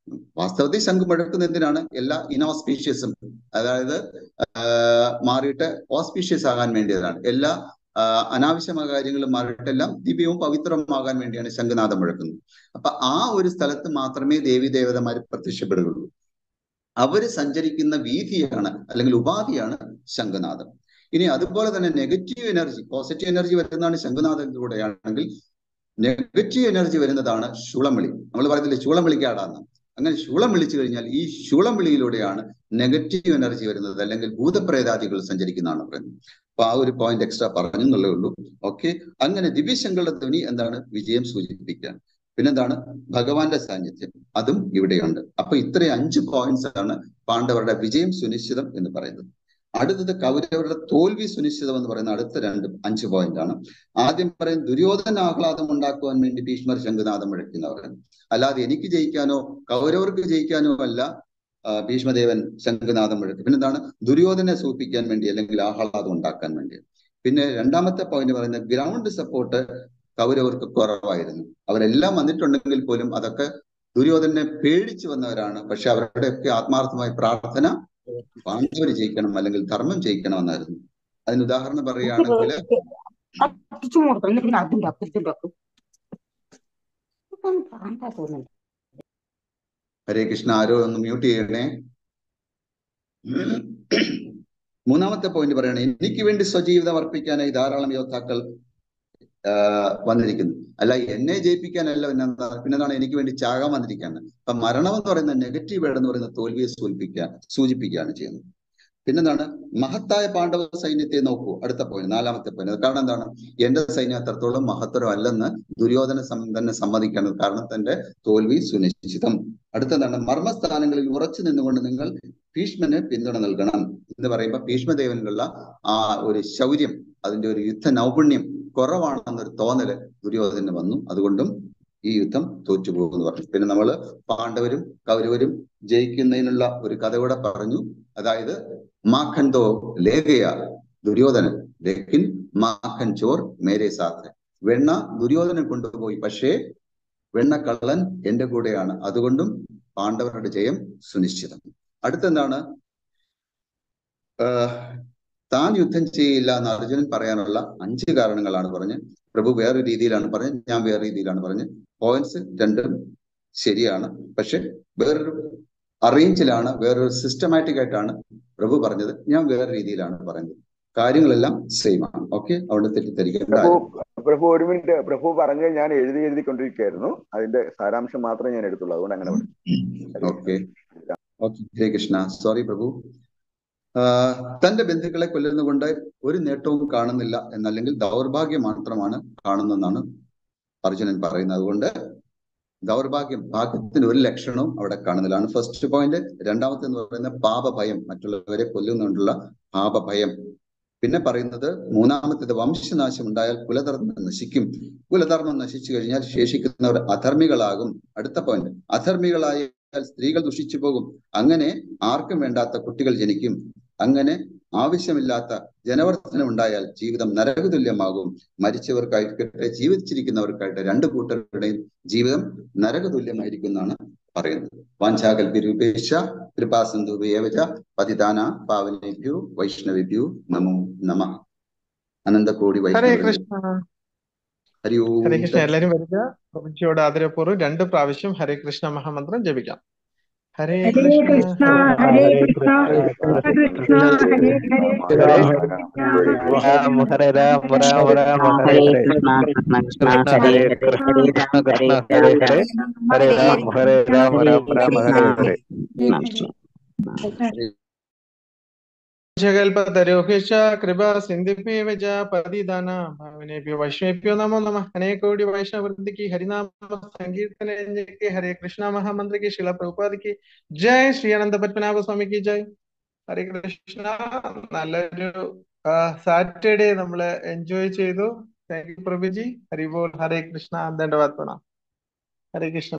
വാസ്തവത്തിൽ ശംഖ് മുഴക്കുന്ന എന്തിനാണ്? എല്ലാ ഇനോസ്പീഷ്യസും, അതായത് മാറിയിട്ട് ഓസ്പീഷ്യസ് ആകാൻ വേണ്ടിയതാണ്. എല്ലാ അനാവശ്യമായ കാര്യങ്ങളും മാറിയിട്ട് എല്ലാം ദിവ്യവും പവിത്രമാകാൻ വേണ്ടിയാണ് ശംഖനാഥം മുഴക്കുന്നത്. അപ്പൊ ആ ഒരു സ്ഥലത്ത് മാത്രമേ ദേവി ദേവതമാര് പ്രത്യക്ഷപ്പെടുകയുള്ളൂ. അവര് സഞ്ചരിക്കുന്ന വീതിയാണ് അല്ലെങ്കിൽ ഉപാധിയാണ് ശംഖനാഥം. ഇനി അതുപോലെ തന്നെ നെഗറ്റീവ് എനർജി, പോസിറ്റീവ് എനർജി വരുന്നതാണ് ശംഖനാഥത്തിലൂടെയാണെങ്കിൽ നെഗറ്റീവ് എനർജി വരുന്നതാണ് ശൂളംവിളി. നമ്മൾ പറയുന്നില്ലേ ശൂളം വിളിക്കാടാന്ന്. അങ്ങനെ ശൂളം വിളിച്ചു കഴിഞ്ഞാൽ ഈ ശൂളം വിളിയിലൂടെയാണ് നെഗറ്റീവ് എനർജി വരുന്നത്, അല്ലെങ്കിൽ ഭൂതപ്രേതാദികൾ സഞ്ചരിക്കുന്നതാണ് പറയുന്നത്. അപ്പൊ ആ ഒരു പോയിന്റ് എക്സ്ട്രാ പറഞ്ഞു എന്നുള്ളേ ഉള്ളൂ. ഓക്കെ, അങ്ങനെ ദിവ്യശങ്കളുടെ ധ്വനി എന്താണ്? വിജയം സൂചിപ്പിക്കാൻ. പിന്നെന്താണ്? ഭഗവാന്റെ സാന്നിധ്യം, അതും ഇവിടെയുണ്ട്. അപ്പൊ ഇത്രയും അഞ്ച് പോയിന്റ്സ് ആണ് പാണ്ഡവരുടെ വിജയം സുനിശ്ചിതം എന്ന് പറയുന്നത്. അടുത്തത് കൗരവരുടെ തോൽവി സുനിശ്ചിതം എന്ന് പറയുന്ന അടുത്ത രണ്ട് അഞ്ച് പോയിന്റ് ആണ്. ആദ്യം പറയും ദുര്യോധന ആഹ്ലാദം ഉണ്ടാക്കുവാൻ വേണ്ടി ഭീഷ്മർ ശംഖുനാഥം മുഴക്കുന്നവർ, അല്ലാതെ എനിക്ക് ജയിക്കാനോ കൗരവർക്ക് ജയിക്കാനോ അല്ല ഭീഷ്മദേവൻ ശംഖുനാഥം മുഴക്കും. പിന്നെന്താണ്? ദുര്യോധനെ സൂചിപ്പിക്കാൻ വേണ്ടി, അല്ലെങ്കിൽ ആഹ്ലാദം ഉണ്ടാക്കാൻ വേണ്ടി. പിന്നെ രണ്ടാമത്തെ പോയിന്റ് പറയുന്നത് ഗ്രൗണ്ട് സപ്പോർട്ട് കൗരവർക്ക് കുറവായിരുന്നു. അവരെല്ലാം വന്നിട്ടുണ്ടെങ്കിൽ പോലും അതൊക്കെ ദുര്യോധനെ പേടിച്ചു വന്നവരാണ്. പക്ഷെ അവരുടെയൊക്കെ ആത്മാർത്ഥമായ പ്രാർത്ഥന പാണ്ഡവർ ജയിക്കണം, അല്ലെങ്കിൽ ധർമ്മം ജയിക്കണം എന്നായിരുന്നു. അതിന് ഉദാഹരണം പറയുകയാണെങ്കിൽ ഹരേ കൃഷ്ണ, ആരോ ഒന്ന് മ്യൂട്ട് ചെയ്യണേ. മൂന്നാമത്തെ പോയിന്റ് പറയണേ, എനിക്ക് വേണ്ടി സ്വജീവിതം അർപ്പിക്കാനായി ധാരാളം യോദ്ധാക്കൾ വന്നിരിക്കുന്നു. അല്ല, എന്നെ ജയിപ്പിക്കാനല്ല, പിന്നെന്താണ്? എനിക്ക് വേണ്ടി ചാകാൻ വന്നിരിക്കുകയാണ്. അപ്പൊ മരണം എന്ന് പറയുന്ന നെഗറ്റീവ് വേർഡ് എന്ന് പറയുന്ന തോൽവിയെ സൂചിപ്പിക്കാൻ സൂചിപ്പിക്കുകയാണ് ചെയ്യുന്നത്. പിന്നെന്താണ്? മഹത്തായ പാണ്ഡവ സൈന്യത്തെ നോക്കൂ. അടുത്ത പോയിന്റ്, നാലാമത്തെ പോയിന്റ്. കാരണം എന്താണ്? എന്റെ സൈന്യം അത്രത്തോളം മഹത്തരം അല്ലെന്ന് ദുര്യോധന തന്നെ സമ്മതിക്കണം. കാരണം തന്റെ തോൽവി സുനിശ്ചിതം. അടുത്തെന്താണ്? മർമ്മസ്ഥാനങ്ങളിൽ ഉറച്ചു നിന്നുകൊണ്ട് നിങ്ങൾ ഭീഷ്മന് പിന്തുണ നൽകണം എന്ന് പറയുമ്പോൾ ഭീഷ്മദേവനുള്ള ആ ഒരു ശൗര്യം, അതിന്റെ ഒരു യുദ്ധ നൈപുണ്യം കുറവാണെന്നൊരു തോന്നല് ദുര്യോധന വന്നു. അതുകൊണ്ടും ഈ യുദ്ധം തോറ്റുപോകുമെന്ന് പറഞ്ഞു. പിന്നെ നമ്മള് പാണ്ഡവരും കൗരവരും ജയിക്കുന്നതിനുള്ള ഒരു കഥ കൂടെ പറഞ്ഞു. അതായത് മാഖൻ ദോ ലേഖയ ദുര്യോധനൻ ലേക്കിൻ മാഖൻ ചോർ മേരെ സാത്ത്. വെണ്ണ ദുര്യോധനൻ കൊണ്ടുപോയി, പക്ഷേ വെണ്ണക്കള്ളൻ എന്റെ കൂടെയാണ്. അതുകൊണ്ടും പാണ്ഡവരുടെ ജയം സുനിശ്ചിതം. അടുത്തെന്താണ്? താൻ യുദ്ധം ചെയ്യില്ല എന്ന് അർജുനൻ പറയാനുള്ള അഞ്ച് കാരണങ്ങളാണ് പറഞ്ഞ്. പ്രഭു വേറെ രീതിയിലാണ് പറഞ്ഞത്, ഞാൻ വേറെ രീതിയിലാണ് പറഞ്ഞത്. പോയിന്റ്സ് രണ്ടും ശരിയാണ്, പക്ഷെ വേറൊരു അറേഞ്ചിലാണ്, വേറൊരു സിസ്റ്റമാറ്റിക് ആയിട്ടാണ് പ്രഭു പറഞ്ഞത്. ഞാൻ വേറെ രീതിയിലാണ് പറയുന്നത്. കാര്യങ്ങളെല്ലാം സെയിം ആണ്. ഓക്കെ, അവിടെ തെറ്റിദ്ധരിക്കേണ്ട. പ്രഭു ഒരു മിനിറ്റ്, പ്രഭു പറഞ്ഞത് ഞാൻ എഴുതി എഴുതിക്കൊണ്ടിരിക്കുകയായിരുന്നു. അതിന്റെ സാരാംശം മാത്രമേ ഞാൻ എടുത്തുള്ളൂ, അതുകൊണ്ട് അങ്ങനെ പറഞ്ഞു. Okay okay, Hare Krishna. Sorry പ്രഭു. തന്റെ ബന്ധുക്കളെ കൊല്ലുന്നതുകൊണ്ട് ഒരു നേട്ടവും കാണുന്നില്ല എന്നല്ലെങ്കിൽ ദൗർഭാഗ്യം മാത്രമാണ് കാണുന്നതെന്നാണ് അർജുനൻ പറയുന്നത്. അതുകൊണ്ട് ദൗർഭാഗ്യം, ഭാഗ്യത്തിന് ഒരു ലക്ഷണവും അവിടെ കാണുന്നില്ലാണ് ഫസ്റ്റ് പോയിന്റ്. രണ്ടാമത്തെ എന്ന് പറയുന്നത് പാപഭയം, മറ്റുള്ളവരെ കൊല്ലുന്നുകൊണ്ടുള്ള പാപഭയം. പിന്നെ പറയുന്നത് മൂന്നാമത്തേത് വംശനാശം ഉണ്ടായാൽ കുലധർമ്മം നശിക്കും. കുലധർമ്മം നശിച്ചു കഴിഞ്ഞാൽ ശേഷിക്കുന്നവർ അധർമ്മികളാകും. അടുത്ത പോയിന്റ്, അധർമ്മികളായാൽ സ്ത്രീകൾ ദുഷിച്ചു പോകും. അങ്ങനെ ആർക്കും വേണ്ടാത്ത കുട്ടികൾ ജനിക്കും. അങ്ങനെ ആവശ്യമില്ലാത്ത ജനവർദ്ധനം ഉണ്ടായാൽ ജീവിതം നരകതുല്യമാകും. മരിച്ചവർക്കായിട്ടെ ജീവിച്ചിരിക്കുന്നവർക്കായിട്ട് രണ്ട് കൂട്ടരുടെയും ജീവിതം നരകതുല്യമായിരിക്കും എന്നാണ് പറയുന്നത്. വാഞ്ചാകൽപിരൂപേക്ഷ കൃപാസിന്ധുഭ്യേവച പതിതാന പാവനേഭ്യോ വൈഷ്ണവേഭ്യോ നമോ നമഃ. അനന്തകോടി വൈഷ്ണവ. ഹരി ഓം. ഹരേ കൃഷ്ണ. എല്ലാരും വരിക, പ്രഭുജിയോട് ആദരപൂർവ്വം രണ്ട് പ്രാവശ്യം ഹരേ കൃഷ്ണ മഹാമന്ത്രം ജപിക്കാം. ഹരേ കൃഷ്ണ ഹരേ കൃഷ്ണ കൃഷ്ണ ഹരേ ഹരേ രാമ ഹരേ രാമ രാമ രാമ ഹരേ ഹരേ കൃഷ്ണ ഹരേ കൃഷ്ണ കൃഷ്ണ ഹരേ ഹരേ ഹരേ രാമ ഹരേ രാമ രാമ രാമ ഹരേ ഹരേ. ജഗൽപതരോഹിഷ കൃപാ സിന്ധിഭ്യേവ ച പതിതാന ഭാവനേഭ്യോ വൈഷ്ണവേഭ്യോ നമോ നമഃ. अनेक कोटि वैष्णव वृंद की हरिनाम संकीर्तन के हरे कृष्णा महामंत्र की शिला प्रभुपाद की जय. ശ്രീ അനന്ത പത്മനാഭ സ്വാമി की जय. ഹരേ കൃഷ്ണ. നല്ലൊരു സാറ്റർഡേ നമ്മള് എൻജോയ് ചെയ്തു. താങ്ക് യു പ്രഭുജി. ഹരി ബോൾ. ഹരേ കൃഷ്ണ. ധന്യവാദ്. പ്രണാം. ഹരേ കൃഷ്ണ.